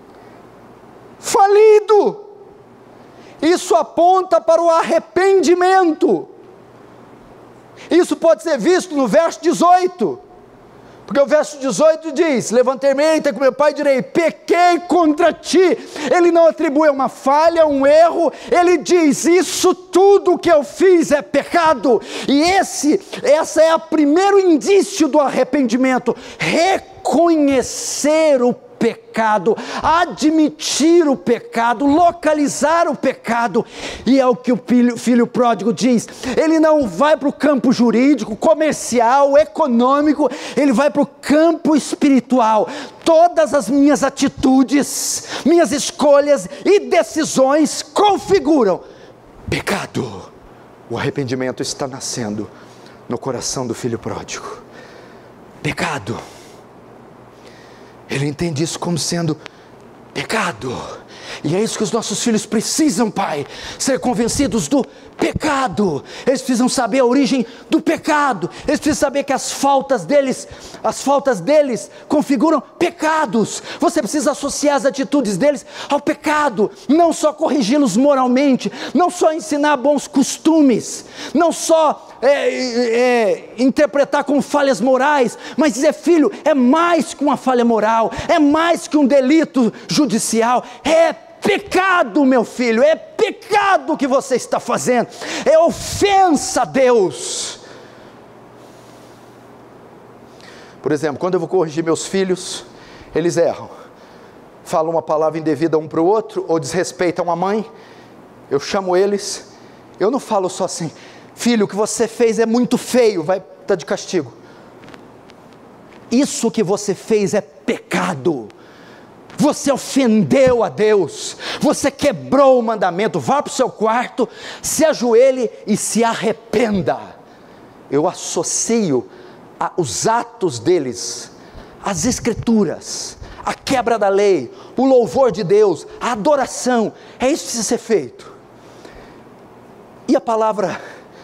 falido. Isso aponta para o arrependimento. Isso pode ser visto no verso 18, porque o verso 18 diz: levantei-me com meu pai e direi: pequei contra ti. Ele não atribui uma falha, um erro, ele diz: isso tudo que eu fiz é pecado. E essa é o primeiro indício do arrependimento: reconhecer o pecado, admitir o pecado, localizar o pecado. E é o que o filho pródigo diz. Ele não vai para o campo jurídico, comercial, econômico, ele vai para o campo espiritual. Todas as minhas atitudes, minhas escolhas e decisões configuram pecado. O arrependimento está nascendo no coração do filho pródigo. Pecado. Ele entende isso como sendo pecado. E é isso que os nossos filhos precisam, Pai, ser convencidos do pecado. Eles precisam saber a origem do pecado. Eles precisam saber que as faltas deles configuram pecados. Você precisa associar as atitudes deles ao pecado, não só corrigi-los moralmente, não só ensinar bons costumes, não só interpretar com falhas morais, mas dizer: filho, é mais que uma falha moral, é mais que um delito judicial, é pecado, meu filho, é pecado que você está fazendo, é ofensa a Deus. Por exemplo, quando eu vou corrigir meus filhos, eles erram, falam uma palavra indevida um para o outro, ou desrespeitam a mãe, eu chamo eles, eu não falo só assim: filho, o que você fez é muito feio, vai estar de castigo. Isso que você fez é pecado. Você ofendeu a Deus, você quebrou o mandamento. Vá para o seu quarto, se ajoelhe e se arrependa. Eu associo os atos deles, as escrituras, a quebra da lei, o louvor de Deus, a adoração. É isso que precisa ser feito. E a palavra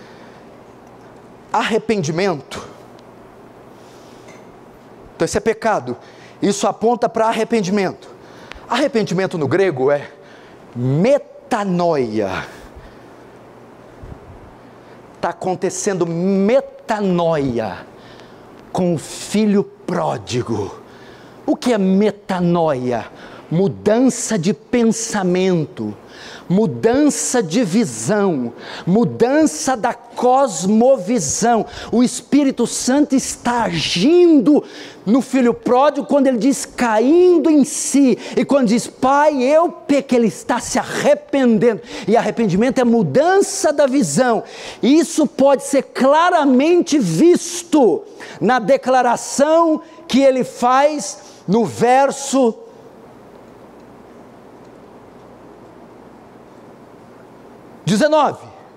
arrependimento, então isso é pecado, isso aponta para arrependimento. Arrependimento no grego é metanoia. Está acontecendo metanoia com o filho pródigo. O que é metanoia? Mudança de pensamento, mudança de visão, mudança da cosmovisão. O Espírito Santo está agindo no filho pródigo quando ele diz caindo em si, e quando diz pai eu pequei, ele está se arrependendo. E arrependimento é mudança da visão. Isso pode ser claramente visto na declaração que ele faz no verso 19,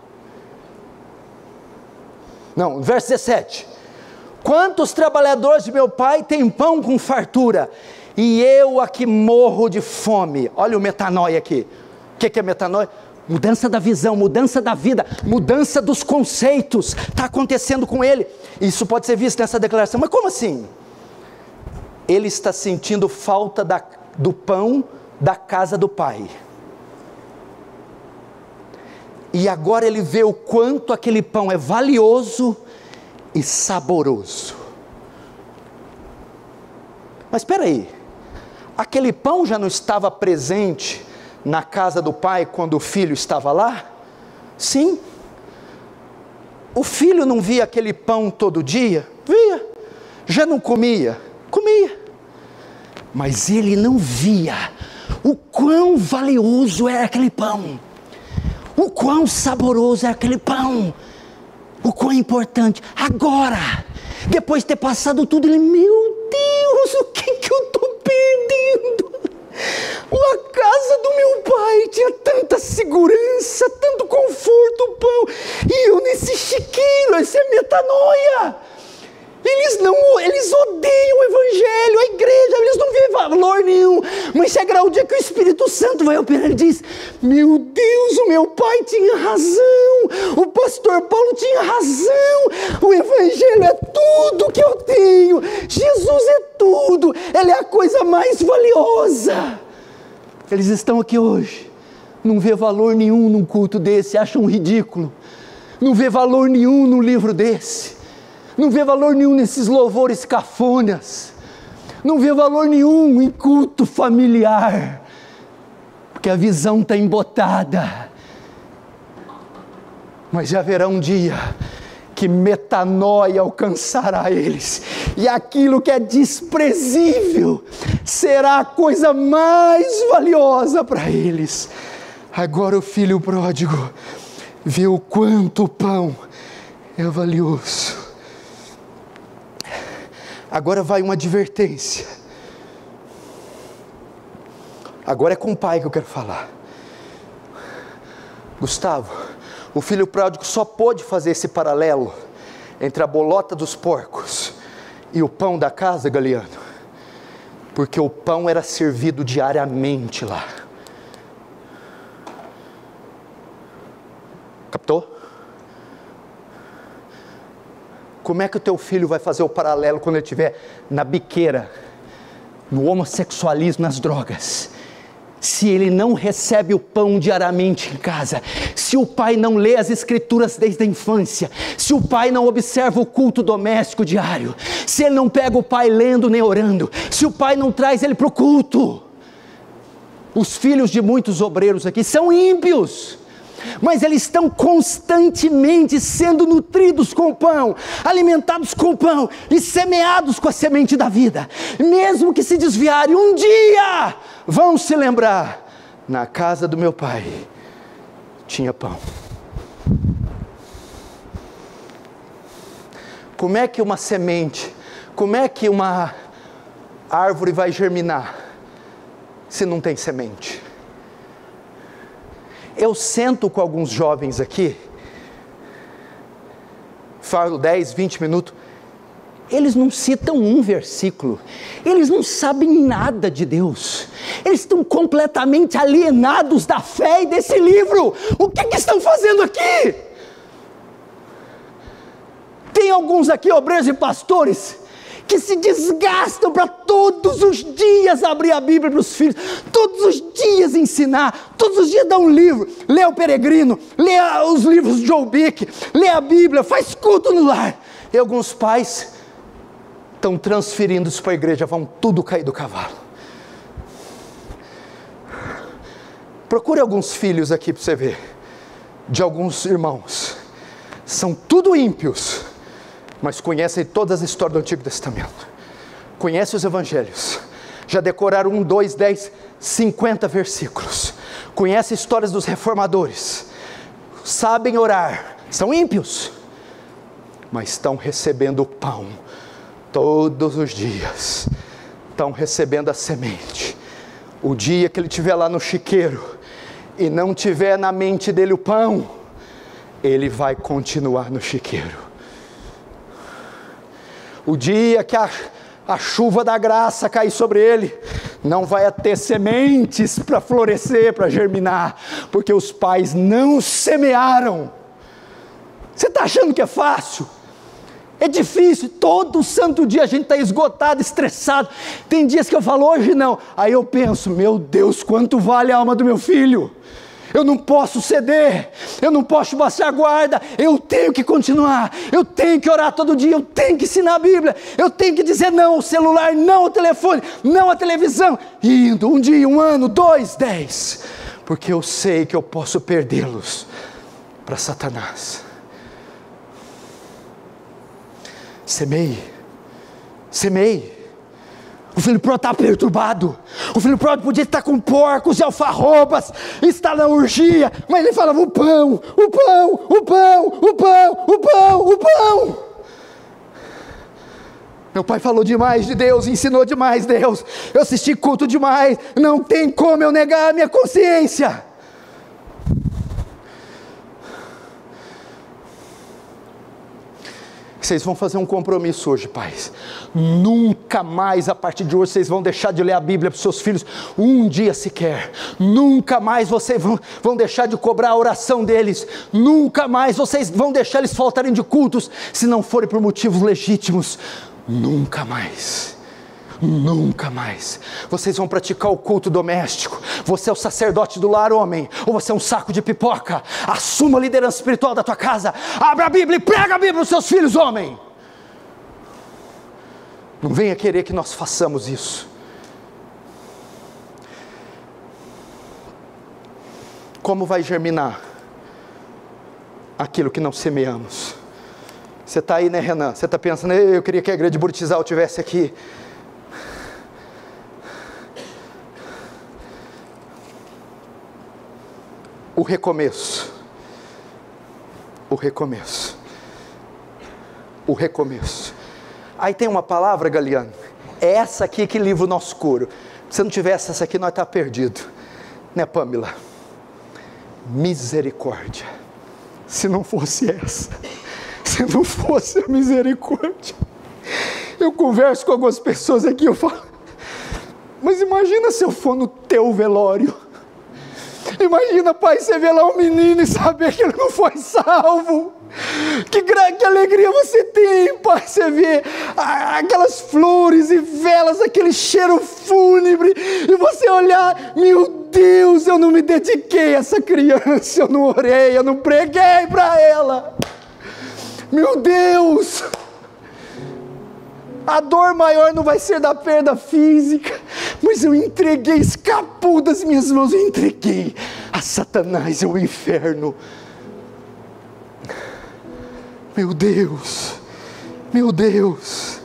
não, verso 17: quantos trabalhadores de meu pai têm pão com fartura, e eu aqui morro de fome. Olha o metanoia aqui. O que é metanoia? Mudança da visão, mudança da vida, mudança dos conceitos, está acontecendo com ele. Isso pode ser visto nessa declaração. Mas como assim? Ele está sentindo falta do pão da casa do pai. E agora ele vê o quanto aquele pão é valioso e saboroso. Mas espera aí, aquele pão já não estava presente na casa do pai quando o filho estava lá? Sim. O filho não via aquele pão todo dia? Via. Já não comia? Comia. Mas ele não via o quão valioso era aquele pão, o quão saboroso era aquele pão, o quão importante. Agora, depois de ter passado tudo, ele, meu Deus, o que eu estou perdendo? A casa do meu pai tinha tanta segurança, tanto conforto, o pão, e eu nesse chiqueiro, isso é metanoia. Eles odeiam o evangelho, a igreja, eles não veem valor nenhum, mas chegará o dia que o Espírito Santo vai operar e diz, meu Deus, o meu pai tinha razão, o pastor Paulo tinha razão, o evangelho é tudo que eu tenho, Jesus é tudo, ele é a coisa mais valiosa. Eles estão aqui hoje, não vê valor nenhum num culto desse, acham ridículo, não vê valor nenhum num livro desse, não vê valor nenhum nesses louvores cafonas, não vê valor nenhum em culto familiar, porque a visão está embotada. Mas já haverá um dia que metanoia alcançará eles, e aquilo que é desprezível será a coisa mais valiosa para eles. Agora o filho pródigo vê o quanto o pão é valioso. Agora vai uma advertência. Agora é com o pai que eu quero falar. Gustavo, o filho pródigo só pôde fazer esse paralelo entre a bolota dos porcos e o pão da casa, Galiano, porque o pão era servido diariamente lá. Captou? Como é que o teu filho vai fazer o paralelo quando ele estiver na biqueira, no homossexualismo, nas drogas, se ele não recebe o pão diariamente em casa, se o pai não lê as escrituras desde a infância, se o pai não observa o culto doméstico diário, se ele não pega o pai lendo nem orando, se o pai não traz ele para o culto? Os filhos de muitos obreiros aqui são ímpios, mas eles estão constantemente sendo nutridos com o pão, alimentados com o pão e semeados com a semente da vida. Mesmo que se desviarem, um dia vão se lembrar, na casa do meu pai tinha pão. Como é que uma semente, como é que uma árvore vai germinar se não tem semente? Eu sento com alguns jovens aqui, falo 10, 20 minutos, eles não citam um versículo, eles não sabem nada de Deus, eles estão completamente alienados da fé e desse livro. O que estão fazendo aqui? Tem alguns aqui, obreiros e pastores, que se desgastam para todos os dias abrir a Bíblia para os filhos, todos os dias ensinar, todos os dias dar um livro, lê o Peregrino, lê os livros de Joe Bick, lê a Bíblia, faz culto no lar. E alguns pais estão transferindo isso para a igreja, vão tudo cair do cavalo. Procure alguns filhos aqui para você ver, de alguns irmãos, são tudo ímpios, mas conhecem todas as histórias do Antigo Testamento, conhecem os evangelhos, já decoraram 1, 2, 10, 50 versículos, conhecem histórias dos reformadores, sabem orar, são ímpios, mas estão recebendo o pão todos os dias, estão recebendo a semente. O dia que ele estiver lá no chiqueiro e não tiver na mente dele o pão, ele vai continuar no chiqueiro. O dia que a chuva da graça cair sobre ele, não vai ter sementes para florescer, para germinar, porque os pais não semearam. Você está achando que é fácil? É difícil, todo santo dia a gente está esgotado, estressado. Tem dias que eu falo, hoje não. Aí eu penso, meu Deus, quanto vale a alma do meu filho? Eu não posso ceder, eu não posso baixar a guarda, eu tenho que continuar, eu tenho que orar todo dia, eu tenho que ensinar a Bíblia, eu tenho que dizer não ao celular, não ao telefone, não à televisão, indo 1 dia, 1 ano, 2, 10, porque eu sei que eu posso perdê-los para Satanás. Semeie, Semeie. O filho pródigo está perturbado. O filho pródigo podia estar com porcos e alfarrobas, está na orgia, mas ele falava: o pão, o pão, o pão, o pão, o pão, o pão. Meu pai falou demais de Deus, ensinou demais Deus, eu assisti culto demais, não tem como eu negar a minha consciência. Vocês vão fazer um compromisso hoje, pais. Nunca mais, a partir de hoje, vocês vão deixar de ler a Bíblia para os seus filhos, um dia sequer. Nunca mais vocês vão deixar de cobrar a oração deles. Nunca mais vocês vão deixar eles faltarem de cultos, se não forem por motivos legítimos. Nunca mais. Nunca mais. Vocês vão praticar o culto doméstico. Você é o sacerdote do lar, homem, ou você é um saco de pipoca? Assuma a liderança espiritual da tua casa. Abra a Bíblia e prega a Bíblia aos seus filhos, homem. Não venha querer que nós façamos isso. Como vai germinar aquilo que não semeamos? Você está aí, né, Renan? Você está pensando: eu queria que a igreja de Buritizal estivesse aqui. O recomeço. O recomeço. O recomeço. Aí tem uma palavra, Galiano. É essa aqui que livra o nosso couro. Se não tivesse essa aqui, nós estávamos perdidos. Né, Pamela? Misericórdia. Se não fosse essa. Se não fosse a misericórdia. Eu converso com algumas pessoas aqui, eu falo: mas imagina se eu for no teu velório. Imagina, pai, você vê lá um menino e saber que ele não foi salvo. Que alegria você tem, pai. Você vê aquelas flores e velas, aquele cheiro fúnebre, e você olhar: meu Deus, eu não me dediquei a essa criança, eu não orei, eu não preguei para ela. Meu Deus. A dor maior não vai ser da perda física, mas eu entreguei, escapou das minhas mãos, eu entreguei a Satanás e ao inferno. Meu Deus, meu Deus.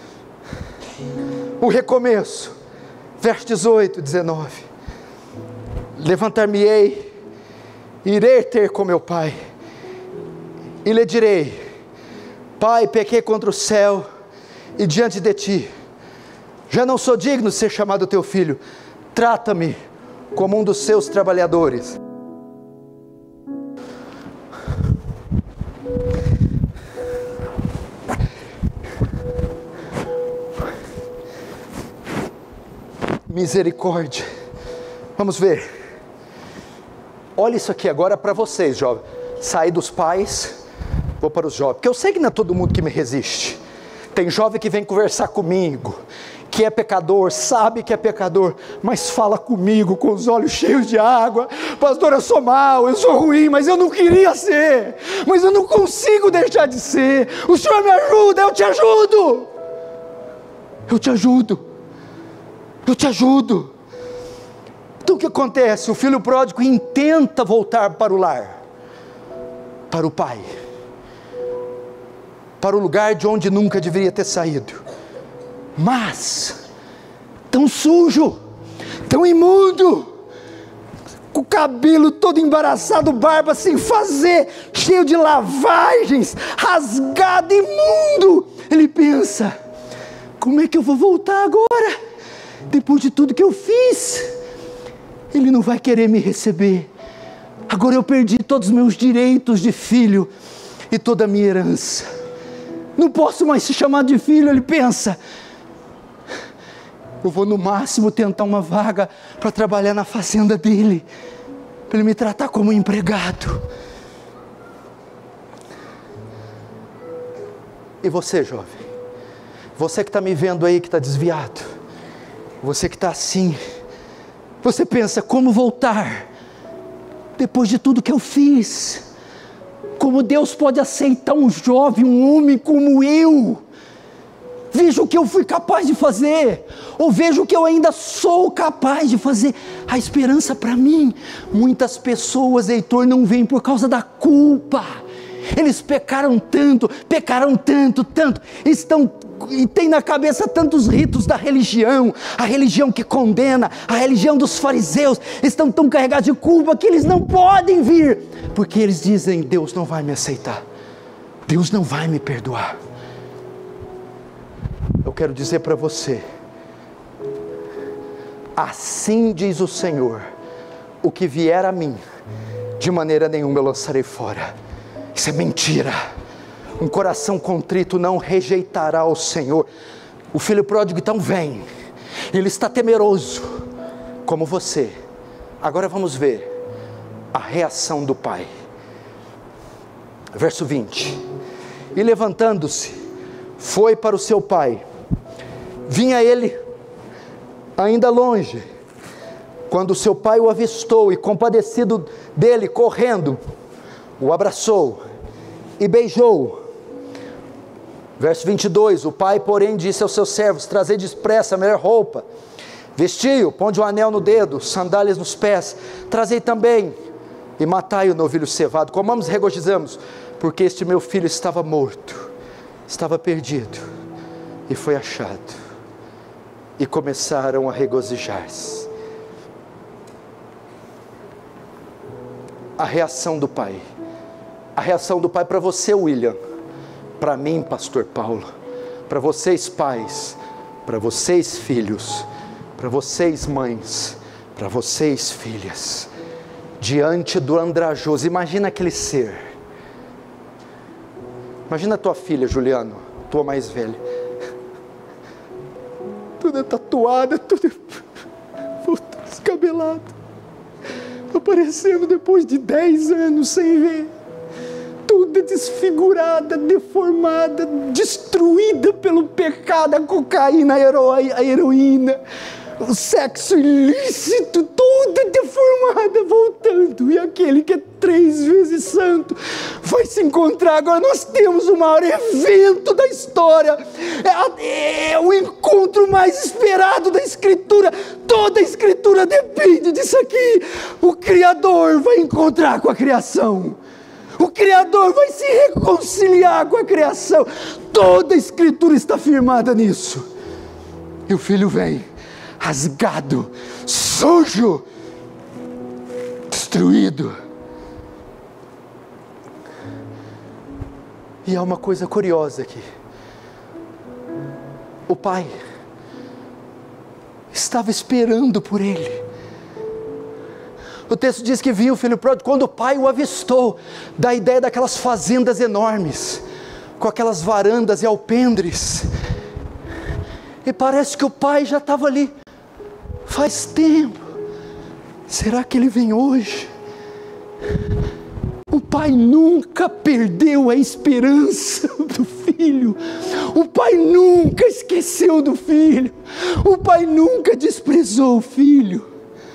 O recomeço, verso 18, 19. Levantar-me-ei, irei ter com meu pai, e lhe direi: Pai, pequei contra o céu e diante de ti, já não sou digno de ser chamado teu filho, trata-me como um dos seus trabalhadores. Misericórdia. Vamos ver. Olha isso aqui agora para vocês, jovens. Saí dos pais, vou para os jovens, porque eu sei que não é todo mundo que me resiste. Tem jovem que vem conversar comigo, que é pecador, sabe que é pecador, mas fala comigo com os olhos cheios de água: pastor, eu sou mau, eu sou ruim, mas eu não queria ser, mas eu não consigo deixar de ser. O Senhor me ajuda, eu te ajudo. Eu te ajudo. Eu te ajudo. Então o que acontece? O filho pródigo intenta voltar para o lar, para o pai, para o lugar de onde nunca deveria ter saído, mas tão sujo, tão imundo, com o cabelo todo embaraçado, barba sem fazer, cheio de lavagens, rasgado, imundo. Ele pensa: como é que eu vou voltar agora, depois de tudo que eu fiz? Ele não vai querer me receber. Agora eu perdi todos os meus direitos de filho e toda a minha herança. Não posso mais ser chamado de filho. Ele pensa: eu vou no máximo tentar uma vaga para trabalhar na fazenda dele, para ele me tratar como um empregado. E você, jovem, você que está me vendo aí, que está desviado, você que está assim, você pensa: como voltar depois de tudo que eu fiz? Como Deus pode aceitar um jovem, um homem como eu? Veja o que eu fui capaz de fazer, ou veja o que eu ainda sou capaz de fazer. A esperança para mim, muitas pessoas, Heitor, não vêm por causa da culpa. Eles pecaram tanto, tanto, estão e tem na cabeça tantos ritos da religião, a religião que condena, a religião dos fariseus, estão tão carregados de culpa que eles não podem vir, porque eles dizem: Deus não vai me aceitar, Deus não vai me perdoar. Eu quero dizer para você, assim diz o Senhor: o que vier a mim, de maneira nenhuma eu lançarei fora. Isso é mentira. Um coração contrito não rejeitará o Senhor. O filho pródigo então vem, ele está temeroso, como você. Agora vamos ver a reação do pai. Verso 20: e levantando-se, foi para o seu pai. Vinha ele ainda longe, quando o seu pai o avistou, e compadecido dele, correndo, o abraçou e beijou-o. Verso 22, o pai porém disse aos seus servos: trazei depressa a melhor roupa, vestiu, ponde um anel no dedo, sandálias nos pés, trazei também, e matai o novilho cevado, comamos e regozijamos, porque este meu filho estava morto, estava perdido, e foi achado. E começaram a regozijar-se. A reação do pai. A reação do pai para você, William, para mim, pastor Paulo, para vocês pais, para vocês filhos, para vocês mães, para vocês filhas, diante do andrajoso. Imagina aquele ser. Imagina a tua filha, Juliano, tua mais velha, toda tatuada, toda descabelada, aparecendo depois de 10 anos sem ver, toda desfigurada, deformada, destruída pelo pecado, a cocaína, a heroína, o sexo ilícito, toda deformada, voltando, e aquele que é 3 vezes santo vai se encontrar. Agora nós temos o maior evento da história, é o encontro mais esperado da Escritura. Toda a Escritura depende disso aqui. O Criador vai encontrar com a criação, o Criador vai se reconciliar com a criação. Toda a Escritura está firmada nisso. E o filho vem rasgado, sujo, destruído. E há uma coisa curiosa aqui. O pai estava esperando por ele. O texto diz que viu o filho pródigo quando o pai o avistou. Dá a ideia daquelas fazendas enormes, com aquelas varandas e alpendres. E parece que o pai já estava ali faz tempo. Será que ele vem hoje? O pai nunca perdeu a esperança do filho. O pai nunca esqueceu do filho. O pai nunca desprezou o filho.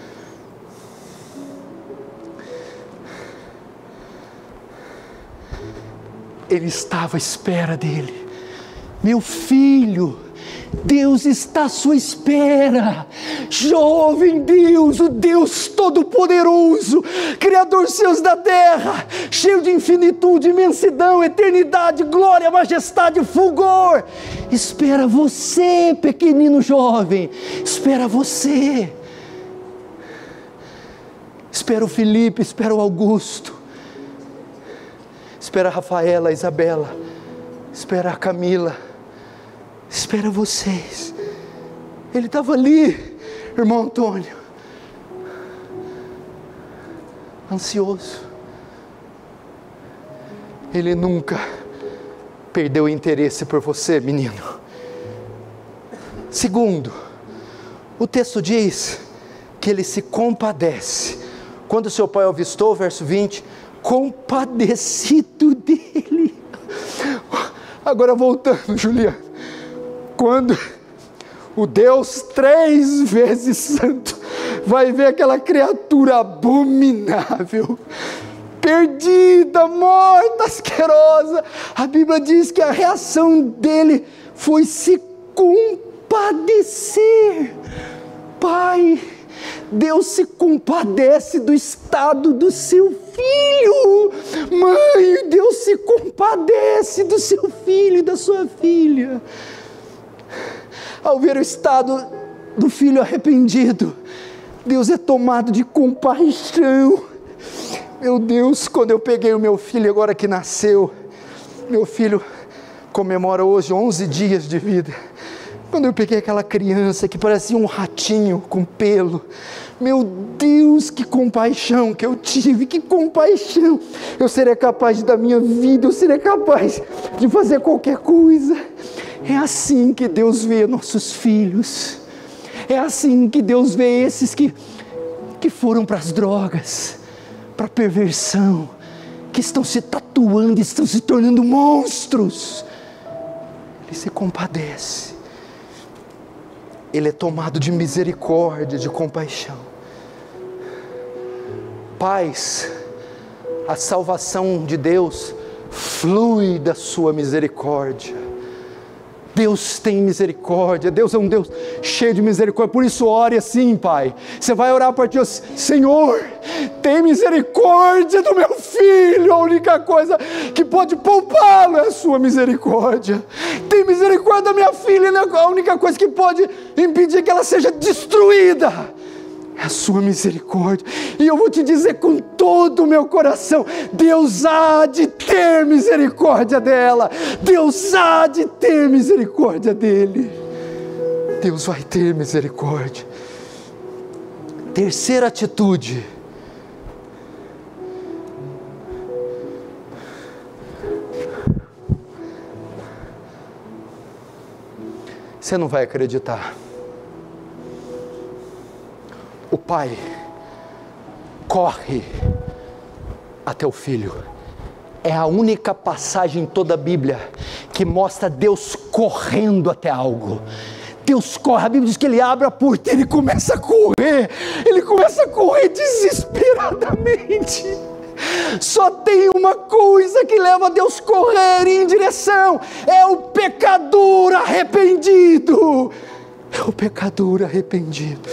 Ele estava à espera dele. Meu filho, Deus está à sua espera. Jovem Deus, o Deus Todo-Poderoso, Criador dos céus da terra, cheio de infinitude, imensidão, eternidade, glória, majestade, fulgor, espera você, pequenino jovem, espera você. Espera o Felipe, espera o Augusto, espera a Rafaela, a Isabela, espera a Camila, espera vocês. Ele estava ali, irmão Antônio, ansioso. Ele nunca perdeu o interesse por você, menino. Segundo, o texto diz que ele se compadece. Quando seu pai o avistou, verso 20, compadecido dele. Agora voltando, Juliano, quando o Deus 3 vezes santo vai ver aquela criatura abominável, perdida, morta, asquerosa, a Bíblia diz que a reação dele foi se compadecer. Pai, Deus se compadece do estado do seu filho. Mãe, Deus se compadece do seu filho e da sua filha. ao ver o estado do filho arrependido, Deus é tomado de compaixão. Meu Deus, quando eu peguei o meu filho agora que nasceu, meu filho comemora hoje 11 dias de vida. Quando eu peguei aquela criança que parecia um ratinho com pelo, meu Deus, que compaixão que eu tive, que compaixão. Eu seria capaz de dar minha vida, eu seria capaz de fazer qualquer coisa. É assim que Deus vê nossos filhos. É assim que Deus vê esses que foram para as drogas, para a perversão, que estão se tatuando, estão se tornando monstros. Ele se compadece. Ele é tomado de misericórdia, de compaixão. Pais, a salvação de Deus flui da sua misericórdia. Deus tem misericórdia, Deus é um Deus cheio de misericórdia, por isso ore assim, pai. Você vai orar para Deus: Senhor, tem misericórdia do meu filho, a única coisa que pode poupá-lo é a sua misericórdia. Tem misericórdia da minha filha, a única coisa que pode impedir que ela seja destruída é a sua misericórdia. E eu vou te dizer com todo o meu coração: Deus há de ter misericórdia dela, Deus há de ter misericórdia dele. Deus vai ter misericórdia. Terceira atitude: você não vai acreditar. O pai corre até o filho. É a única passagem em toda a Bíblia que mostra Deus correndo até algo. Deus corre, a Bíblia diz que ele abre a porta e ele começa a correr. Ele começa a correr desesperadamente. Só tem uma coisa que leva Deus a correr em direção: é o pecador arrependido. É o pecador arrependido.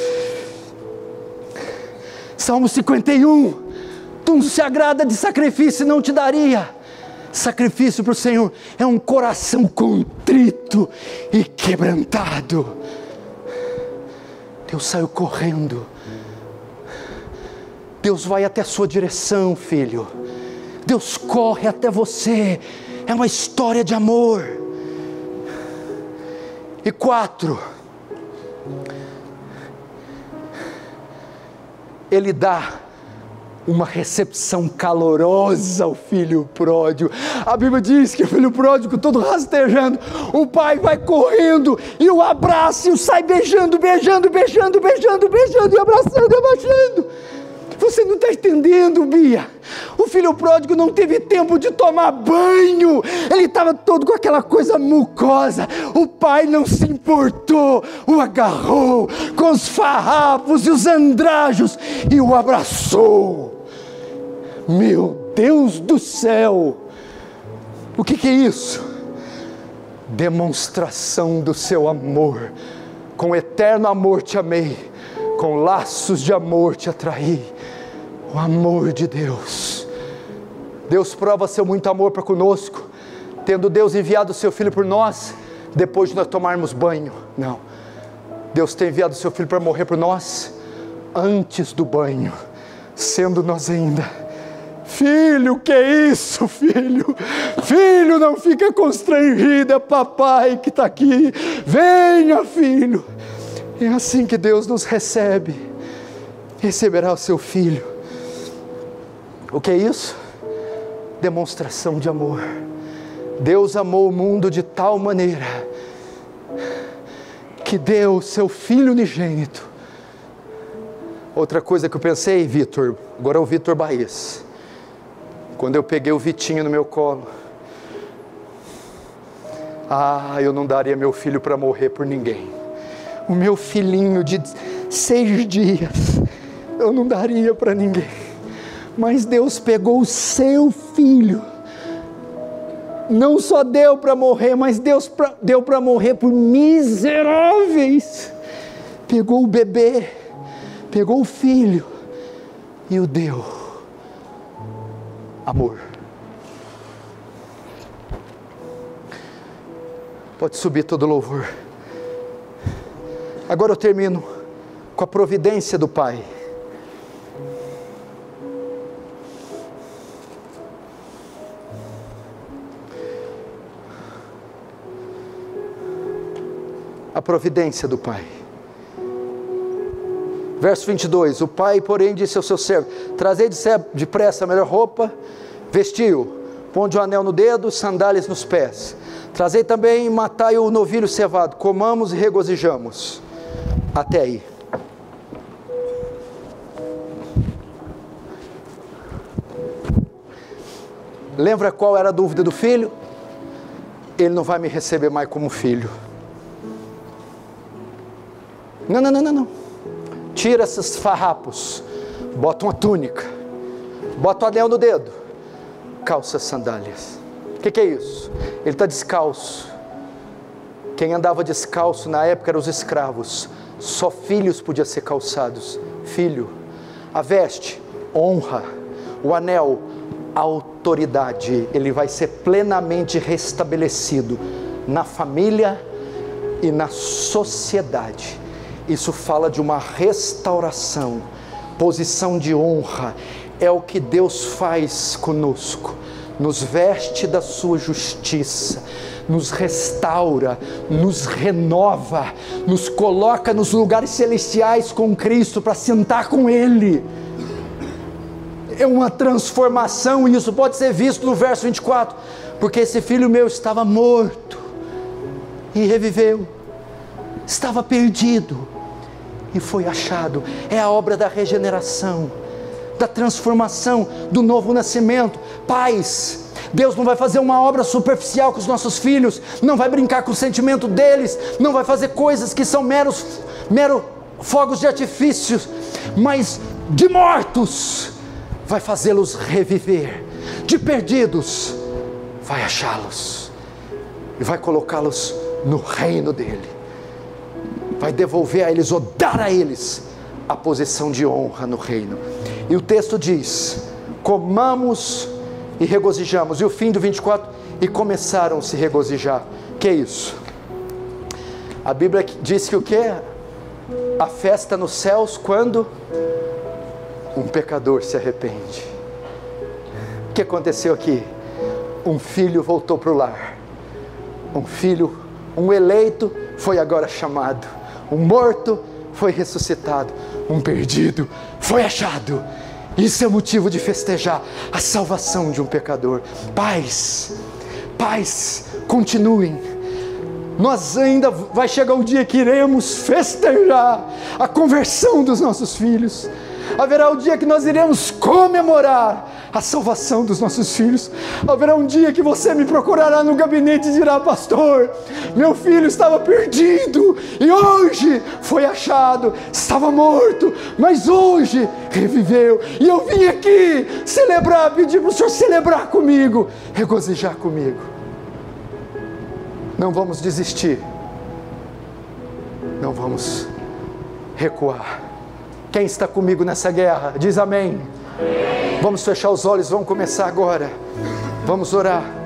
Salmo 51, tu não se agrada de sacrifício, não te daria. Sacrifício para o Senhor é um coração contrito e quebrantado. Deus saiu correndo. Deus vai até a sua direção, filho. Deus corre até você. É uma história de amor. E 4, Ele dá uma recepção calorosa ao filho pródigo. A Bíblia diz que o filho pródigo, todo rastejando, o pai vai correndo e o abraça e o sai beijando, beijando, beijando, beijando, beijando e abraçando e abaixando. Você não está entendendo, Bia? O filho pródigo não teve tempo de tomar banho, ele estava todo com aquela coisa mucosa. O pai não se importou, o agarrou com os farrapos e os andrajos e o abraçou. Meu Deus do céu! O que é isso? Demonstração do seu amor. Com eterno amor te amei, com laços de amor te atraí. O amor de Deus. Deus prova seu muito amor para conosco, tendo Deus enviado o seu Filho por nós, depois de nós tomarmos banho. Não, Deus tem enviado o seu Filho para morrer por nós, antes do banho, sendo nós ainda. Filho, que é isso, filho? Filho, não fica constrangido, é papai que está aqui. Venha, filho. É assim que Deus nos recebe. Receberá o seu filho. O que é isso? Demonstração de amor. Deus amou o mundo de tal maneira que deu o seu Filho unigênito. Outra coisa que eu pensei, Vitor, agora é o Vitor Baez. Quando eu peguei o Vitinho no meu colo, eu não daria meu filho para morrer por ninguém. O meu filhinho de 6 dias, eu não daria para ninguém. Mas Deus pegou o seu filho, não só deu para morrer, mas Deus deu para morrer por miseráveis. Pegou o bebê, pegou o filho e o deu. Amor. Pode subir todo louvor. Agora eu termino com a providência do Pai. A providência do Pai. Verso 22, o pai, porém, disse ao seu servo: trazei depressa a melhor roupa, vestiu, ponde o anel no dedo, sandálias nos pés. Trazei também, matai o novilho cevado, comamos e regozijamos. Até aí. Lembra qual era a dúvida do filho? Ele não vai me receber mais como filho. Não. Tira esses farrapos, bota uma túnica, bota o anel no dedo, calça as sandálias. O que é isso? Ele está descalço. Quem andava descalço na época eram os escravos. Só filhos podiam ser calçados. Filho. A veste, honra. O anel, autoridade. Ele vai ser plenamente restabelecido na família e na sociedade. Isso fala de uma restauração, posição de honra. É o que Deus faz conosco. Nos veste da sua justiça, nos restaura, nos renova, nos coloca nos lugares celestiais com Cristo para sentar com Ele. É uma transformação, e isso pode ser visto no verso 24, porque esse filho meu estava morto e reviveu, estava perdido e foi achado. É a obra da regeneração, da transformação, do novo nascimento. Pais, Deus não vai fazer uma obra superficial com os nossos filhos, não vai brincar com o sentimento deles, não vai fazer coisas que são mero fogos de artifícios, mas de mortos vai fazê-los reviver, de perdidos vai achá-los e vai colocá-los no reino dele, vai devolver a eles ou dar a eles a posição de honra no reino. E o texto diz: comamos e regozijamos. E o fim do 24, e começaram a se regozijar. Que é isso? A Bíblia diz que o que? A festa nos céus quando um pecador se arrepende. O que aconteceu aqui? Um filho voltou para o lar. Um filho, um eleito foi agora chamado. Um morto foi ressuscitado. Um perdido foi achado. Isso é motivo de festejar a salvação de um pecador. Pais, continuem. Nós ainda vai chegar um dia que iremos festejar a conversão dos nossos filhos. Haverá um dia que nós iremos comemorar a salvação dos nossos filhos. Haverá um dia que você me procurará no gabinete e dirá: pastor, meu filho estava perdido e hoje foi achado. Estava morto, mas hoje reviveu. E eu vim aqui celebrar, pedir para o Senhor celebrar comigo, regozijar comigo. Não vamos desistir, não vamos recuar. Quem está comigo nessa guerra? Diz amém. Amém. Vamos fechar os olhos, vamos começar agora. Vamos orar.